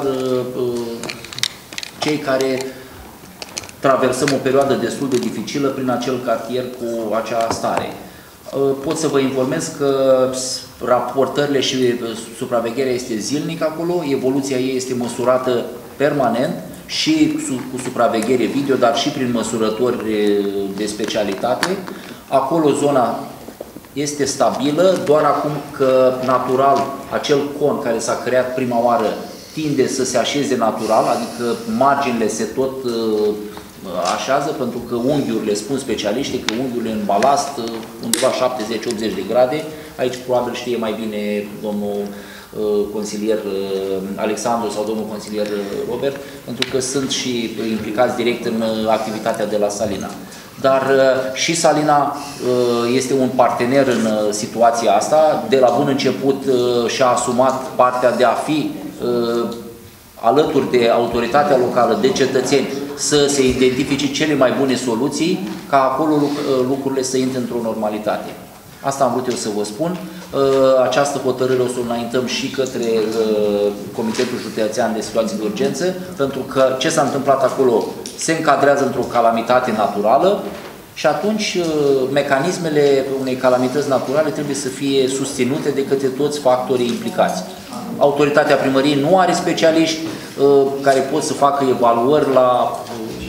C: cei care traversăm o perioadă destul de dificilă prin acel cartier cu acea stare. Pot să vă informez că raportările și supravegherea este zilnic acolo, evoluția ei este măsurată permanent și cu supraveghere video, dar și prin măsurători de specialitate. Acolo zona este stabilă, doar acum că natural acel con care s-a creat prima oară tinde să se așeze natural, adică marginile se tot așează, pentru că unghiurile, spun specialiștii, că unghiurile în balast undeva 70-80 de grade, aici probabil știe mai bine domnul consilier Alexandru sau domnul consilier Robert, pentru că sunt și implicați direct în activitatea de la Salina. Dar și Salina este un partener în situația asta. De la bun început și-a asumat partea de a fi alături de autoritatea locală, de cetățeni, să se identifice cele mai bune soluții, ca acolo lucrurile să intre într-o normalitate. Asta am vrut eu să vă spun. Această hotărâre o să o înaintăm și către Comitetul Județean de Situații de Urgență, pentru că ce s-a întâmplat acolo se încadrează într-o calamitate naturală și atunci mecanismele unei calamități naturale trebuie să fie susținute de către toți factorii implicați. Autoritatea primăriei nu are specialiști care pot să facă evaluări la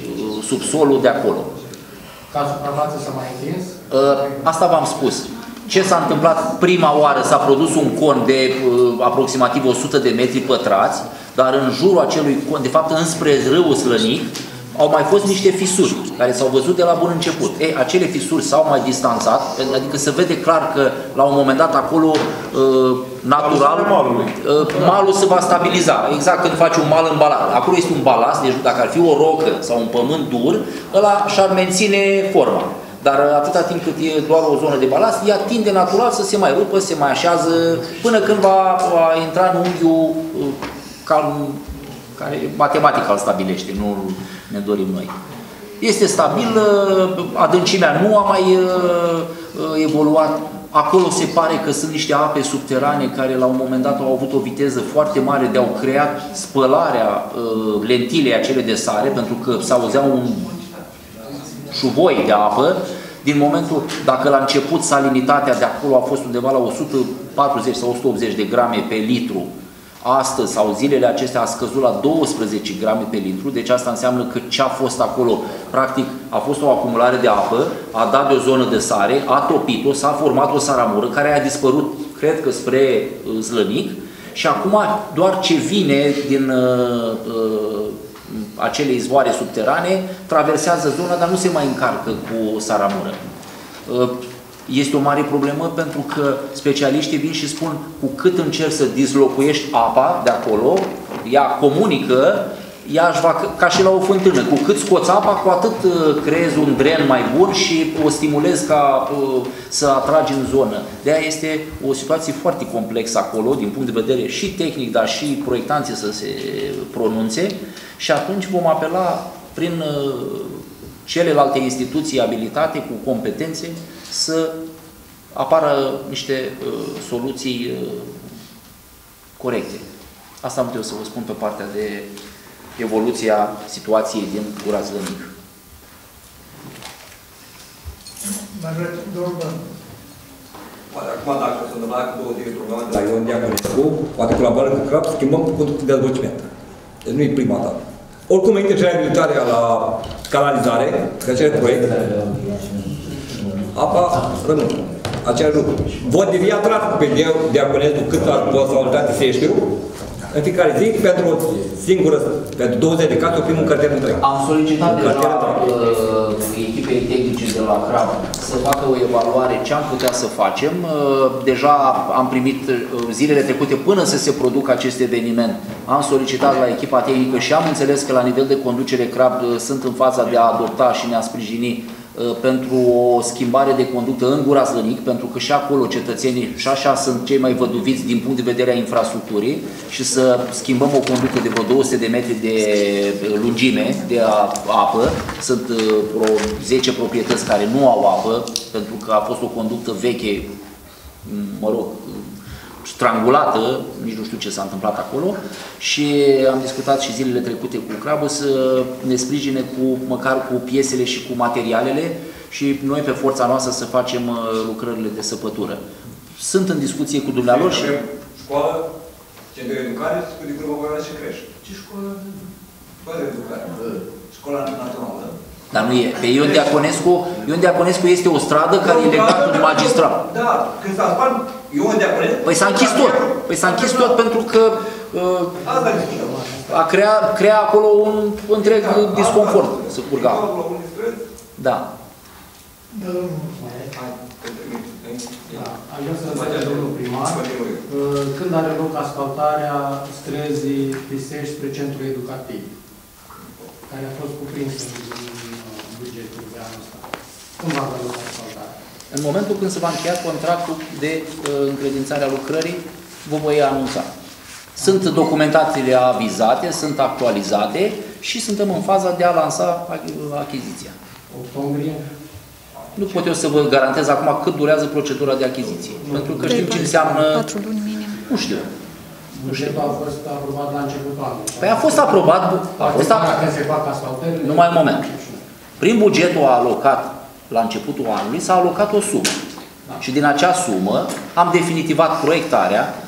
C: subsolul de acolo.
H: Ca suprafață s-a mai întins?
C: Asta v-am spus. Ce s-a întâmplat prima oară? S-a produs un con de aproximativ 100 de metri pătrați, dar în jurul acelui con, de fapt înspre râul Slănic, au mai fost niște fisuri care s-au văzut de la bun început. Acele fisuri s-au mai distanțat, adică se vede clar că la un moment dat acolo natural malul se va stabiliza. Exact când faci un mal în balast. Acolo este un balast, deci dacă ar fi o rocă sau un pământ dur, ăla și-ar menține forma. Dar atâta timp cât e doar o zonă de balast, ea tinde natural să se mai rupă, se mai așează, până când va intra în unghiul care matematica îl stabilește, nu ne dorim noi. Este stabil, adâncimea nu a mai evoluat. Acolo se pare că sunt niște ape subterane care la un moment dat au avut o viteză foarte mare de au creat spălarea lentilei acele de sare, pentru că s-auzea un șuvoi de apă. Din momentul, dacă la început salinitatea de acolo a fost undeva la 140 sau 180 de grame pe litru, astăzi sau zilele acestea a scăzut la 12 grame pe litru, deci asta înseamnă că ce a fost acolo, practic, a fost o acumulare de apă, a dat de o zonă de sare, a topit-o, s-a format o saramură care a dispărut, cred că spre Slănic, și acum doar ce vine din acele izvoare subterane traversează zona, dar nu se mai încarcă cu saramură. Este o mare problemă pentru că specialiștii vin și spun cu cât încerci să dislocuiești apa de acolo, ea comunică, ea își va, ca și la o fântână, cu cât scoți apa, cu atât creezi un dren mai bun și o stimulezi ca să atragi în zonă. De-aia este o situație foarte complexă acolo, din punct de vedere și tehnic, dar și proiectanții să se pronunțe, și atunci vom apela prin celelalte instituții abilitate, cu competențe, să apară niște soluții corecte. Asta am putut să vă spun pe partea de evoluția situației din Gura Slănic.
P: Poate acum, dacă se întâmpla cu două zile programă de la Ion Diaconescu, poate colaborăm cu CRAP, schimbăm conductul de dezvoltament. Deci nu e prima dată. Oricum, intergeabilitatea la canalizare, că acel proiect, apa rămâne. Același lucru. Vot devia trafic pe Diaconescu cât ar posibilitate Seștiu, în fiecare zi, pentru o singură, pentru 20 de case, oprim un cartier întreg.
C: Am solicitat de la echipei tehnice de la CRAB să facă o evaluare ce am putea să facem. Deja am primit zilele trecute, până să se producă acest eveniment, am solicitat la echipa tehnică și am înțeles că la nivel de conducere CRAB sunt în faza de a adopta și ne-a sprijini pentru o schimbare de conductă în Gura Slănic, pentru că și acolo cetățenii și așa sunt cei mai văduviți din punct de vedere a infrastructurii, și să schimbăm o conductă de vreo 200 de metri de lungime de apă. Sunt 10 proprietăți care nu au apă, pentru că a fost o conductă veche, mă rog, strangulată, nici nu știu ce s-a întâmplat acolo, și am discutat și zilele trecute cu CRAB să ne sprijine măcar cu piesele și cu materialele și noi pe forța noastră să facem lucrările de săpătură. Sunt în discuție cu dumnealor și...
P: Școală, centru de educare, de grupă și creșă. Ce școală? Școală de educare. Școala națională.
C: Dar nu e. Pe Ion Diaconescu este o stradă care e legată în magistrat.
P: Da, când s-a spart Ion Diaconescu...
C: Păi s-a închis tot. Păi s-a închis tot pentru că a crea acolo un întreg disconfort să curga. Da.
H: Aș vrea să întreb domnul primar, când are loc asfaltarea străzii Pisești spre centrul educativ, care a fost cuprinsă în bugetul de anul ăsta. Cum va avea loc asfaltarea?
C: În momentul când se va încheia contractul de încredințare a lucrării, vă voi anunța. Sunt documentațiile avizate, sunt actualizate și suntem în faza de a lansa achiziția.
H: Octombrie?
C: Nu pot eu să vă garantez acum cât durează procedura de achiziție. Pentru că știm ce înseamnă...
L: 4 luni minim.
C: Nu știu.
H: Bugetul a fost aprobat la începutul anului.
C: Păi a fost aprobat...
H: Când se fac asfaltările...
C: Numai un moment. Prin bugetul alocat la începutul anului s-a alocat o sumă. Da. Și din acea sumă am definitivat proiectarea,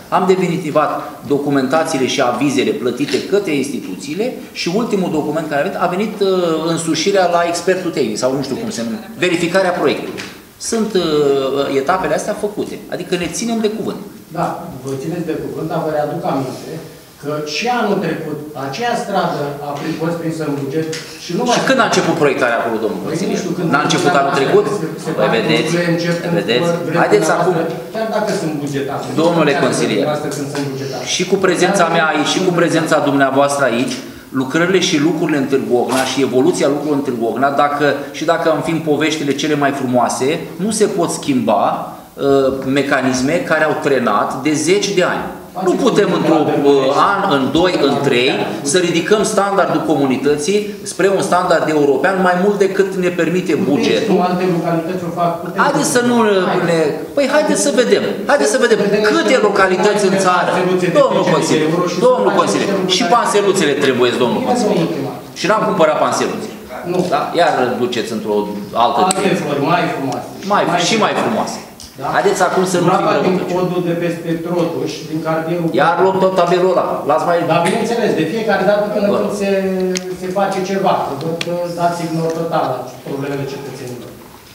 C: Am definitivat documentațiile și avizele plătite către instituțiile și ultimul document care a venit însușirea la expertul tehnic, sau nu știu cum se numește, verificarea proiectului. Sunt etapele astea făcute, adică ne ținem de cuvânt.
H: Da, vă țineți de cuvânt, dar vă readuc aminte că și anul trecut, aceea stradă a fost prinsă în buget și nu
C: Și când a început proiectarea acolo, domnul consilier? N-a început anul trecut? Păi vedeți, vedeți? Haideți acum,
H: chiar dacă sunt bugetate.
C: Domnule consilier, și cu prezența mea aici, și cu prezența dumneavoastră aici, lucrările și lucrurile în Târgu Ocna și evoluția lucrurilor în Târgu Ocna, dacă am fi în poveștile cele mai frumoase, nu se pot schimba mecanisme care au trenat de 10 de ani. Nu putem într-un an, în 2, în 3 să ridicăm standardul comunității spre un standard european mai mult decât ne permite bugetul. Haideți să nu ne... Păi haideți să vedem. Haideți să vedem câte localități în țară. Domnul consilier, și panseluțele trebuie, domnul consilier. Și n-am cumpărat panseluțe. Da? Iar duceți într-o altă
H: direcție. Mai frumoase.
C: Și mai frumoase. Da? Haideți acum să nu fim răutăci.
H: Codul de peste Trotuș, din cartierul...
C: Iar luăm tot tabelul ăla.
H: Dar bineînțeles, de fiecare dată până când se face ceva, că dați ignor total la problemele cetățenilor.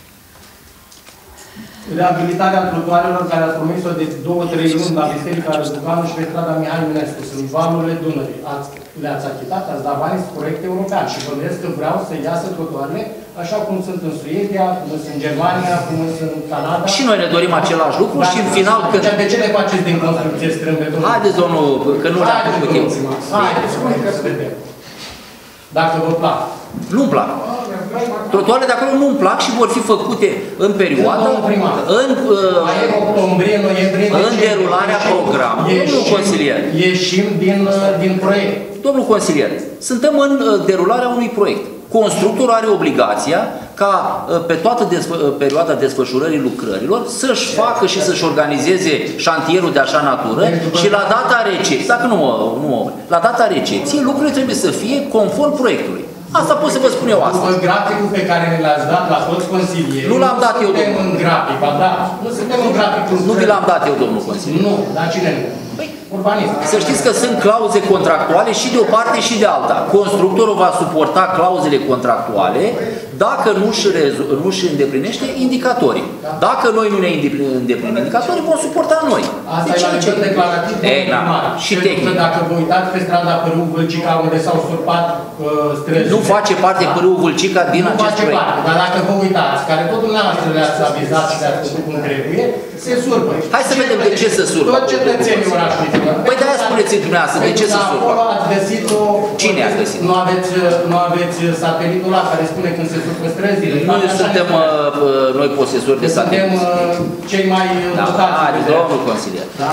H: Reabilitarea trotuarelor care ați promis-o de 2-3 luni la Biserica Răzbucanu și pe strada Mihai Minescu, sunt valurile Dunării. Le-ați achitat, ați dat bani proiect european și bănuiesc că vreau să iasă trotuarele așa cum sunt în Suedia, cum sunt în Germania, cum sunt în Canada.
C: Și noi ne dorim același lucru și în final...
H: De ce le faceți din construcție strâmbe?
C: Haideți, domnul, că nu le-am făcut eu.
H: Haideți, spune-că să vedem. Dacă vă plac.
C: Nu-mi plac. Trotuarele de acolo nu-mi plac și vor fi făcute în perioada, în derularea programului. Domnul consilier.
H: Ieșim din proiect.
C: Domnul consilier, suntem în derularea unui proiect. Constructorul are obligația ca pe toată perioada desfășurării lucrărilor să-și facă și să-și organizeze șantierul de așa natură și la data recepției, dacă la data recepției, lucrurile trebuie să fie conform proiectului. Asta pot să vă spun eu asta.
H: După graficul pe care ne l-ați dat la toți consilieri,
C: nu l-am dat eu, domnul.
H: În grafic, da? Nu suntem în graficul.
C: Nu vi l-am dat eu, domnul consilier.
H: Nu, dar cine nu? Urbanism.
C: Să știți că sunt clauze contractuale și de o parte și de alta. Constructorul va suporta clauzele contractuale dacă nu își îndeplinește indicatorii. Dacă noi nu ne îndeplinim indicatorii, vom suporta noi.
H: Asta e la nivel declarativ.
C: Și tehnic.
H: Dacă vă uitați pe strada Pârâu Vâlcica, unde s-au surpat străzile.
C: Nu face parte Pârâu Vâlcica din acest proiect.
H: Dar dacă vă uitați, care tot dumneavoastră le-ați avizat și le-ați făcut cum trebuie, se surpă.
C: Hai să vedem de ce se surpă.
H: Tot cetățenii orașului.
C: Păi de-aia spuneți dumneavoastră, de ce se surpă?
H: Acolo ați găsit o...
C: Cine a găsit?
H: Nu aveți satelitul ăla care spune când se surpă străzile.
C: Noi suntem noi posesori de satelit.
H: Suntem cei mai dotați.
C: Domnul consilier.
H: Da?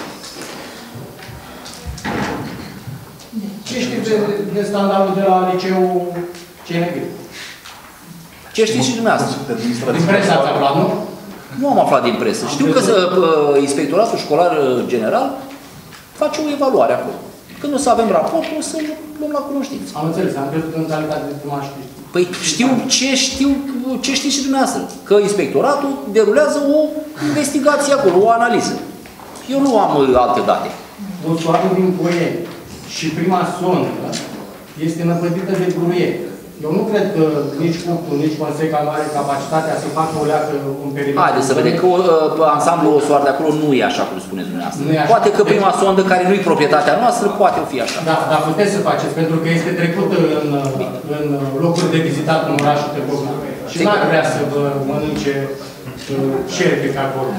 H: Ce știți de standardul de la liceul CNG?
C: Ce știți și dumneavoastră?
H: Din presă ați aflat, nu?
C: Nu am aflat din presă. Știu că Inspectoratul Școlar General face o evaluare acolo. Când o să avem raportul, o să luăm la cunoștință.
H: Am înțeles, am crezut în calitate de primaș.
C: Păi știu ce știți și dumneavoastră. Că Inspectoratul derulează o investigație acolo, o analiză. Eu nu am alte date.
H: Dosarul din Poieni și prima sondă este năpădită de gruieri. Eu nu cred că nici Cuptul, nici Conseca nu are capacitatea să facă o leacă în perimetru.
C: Haideți să vedem că ansamblul Osoar de acolo nu e așa cum spuneți dumneavoastră. Poate că prima sondă, care nu e proprietatea noastră, poate fi așa.
H: Da, dar puteți să faceți, pentru că este trecută în locuri de vizitat în orașul Târgovna. Și n-ar vrea să vă mănânce șerpi pe acolo.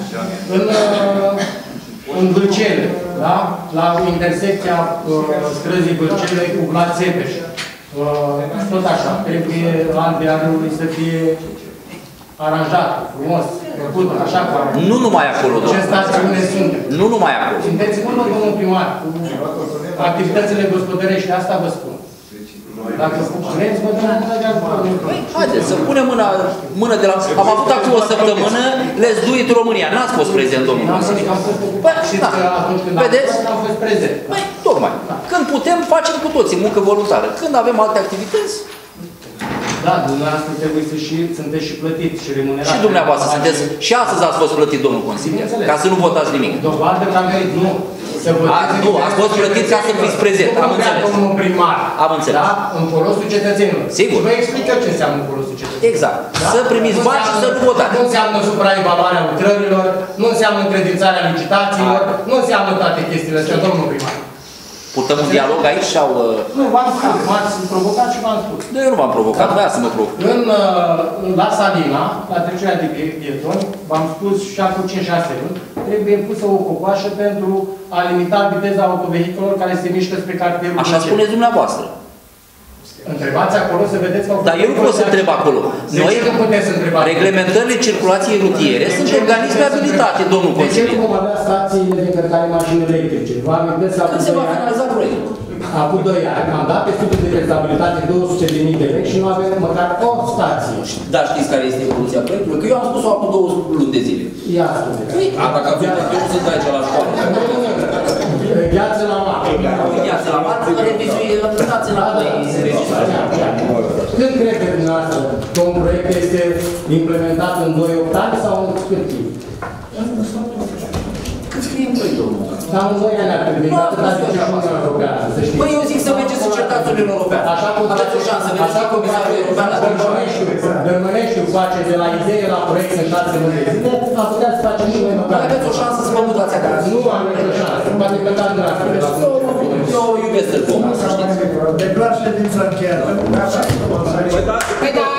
H: În Vâlcele, da? La intersecția străzii Vâlcele cu Vlad Țepeș. Tot așa, trebuie albearului să fie aranjat, frumos, făcut, așa ca...
C: Nu numai acolo, domnule.
H: Ce stațiune sunt?
C: Nu numai acolo.
H: Sunteți-vă, domnul primar, cu activitățile gospodărești, asta vă spun. Dacă vreți, vă dăm mână de ajutor.
C: Haideți să punem mână de la... Am avut acum o săptămână, Let's Do It România. N-ați fost prezent, domnul consilier. Vedeți?
H: Am fost prezent.
C: Tocmai. Când putem, facem cu toții muncă voluntară. Când avem alte activități,
H: Da, dumneavoastră trebuie să sunteți și plătiți și remunerați.
C: Și dumneavoastră sunteți, și astăzi ați fost plătit, domnul consilier, ca să nu votați nimic.
H: Dovadă că am venit, nu.
C: Nu, ați fost plătit ca să fiți prezent, am înțeles.
H: Domnul primar.
C: Am înțeles.
H: Da? În folosul cetățenilor.
C: Sigur.
H: Și vă explic eu ce înseamnă în folosul cetățenilor.
C: Exact.
H: Da?
C: Să primiți bani și să nu votați.
H: Nu înseamnă supraevaluarea lucrărilor, nu înseamnă încredințarea licitațiilor, nu înseamnă toate chestiile astea, domnul primar.
C: Purtăm un dialog aici sau...
H: Nu, v-am spus, m-ați provocat și v-am spus.
C: Eu nu v-am provocat, voia să mă provoc.
H: La Salina, la trecerea de pietoni, v-am spus și acum 5-6 luni, trebuie pusă o cocoașă pentru a limita viteza autovehiculelor care se mișcă spre cartierul.
C: Așa spuneți dumneavoastră.
H: Întrebați acolo să vedeți că...
C: Dar eu nu pot să întreb acolo. Noi, reglementările circulației rutiere sunt organisme abilitate, domnul consilier.
H: De ce vom avea stațiile de încărcare mașini electrice? Vă amintesc că
C: când se va finaliza proiectul?
H: Acum 2 ani am dat pe studiul de fezabilitate 200.000 de lei și nu avem măcar o stație.
C: Dar știți care este evoluția proiectului? Că eu am spus-o acum 2 luni de zile.
H: Ia spuneți.
C: Dacă am venit, eu nu sunt aici la școală.
H: Gheață la mare.
C: Gheață la mare, dați la
H: Când credeți dumneavoastră că un proiect este implementat în 2-8 ani sau în cât timp?
C: Cât scrie în proiect, domnul?
H: Dar în 2 ani ar trebui, atâta zice și Uniunea Europeană, să știți.
C: Păi eu zic să mergeți să certați Uniunea Europeană. Aveți o șansă, vedeți și Comisarul European la
H: Dărmăneștiul face de la idee la proiect în 6 luni de zile, a putea să facem și noi măcar.
C: Aveți o șansă să vă mutați acasă.
H: Nu am nicio șansă, poate că dați dumneavoastră de la
C: eu iubesc Târgu, să știți.
J: Declar ședința încheiată.
C: Păi da,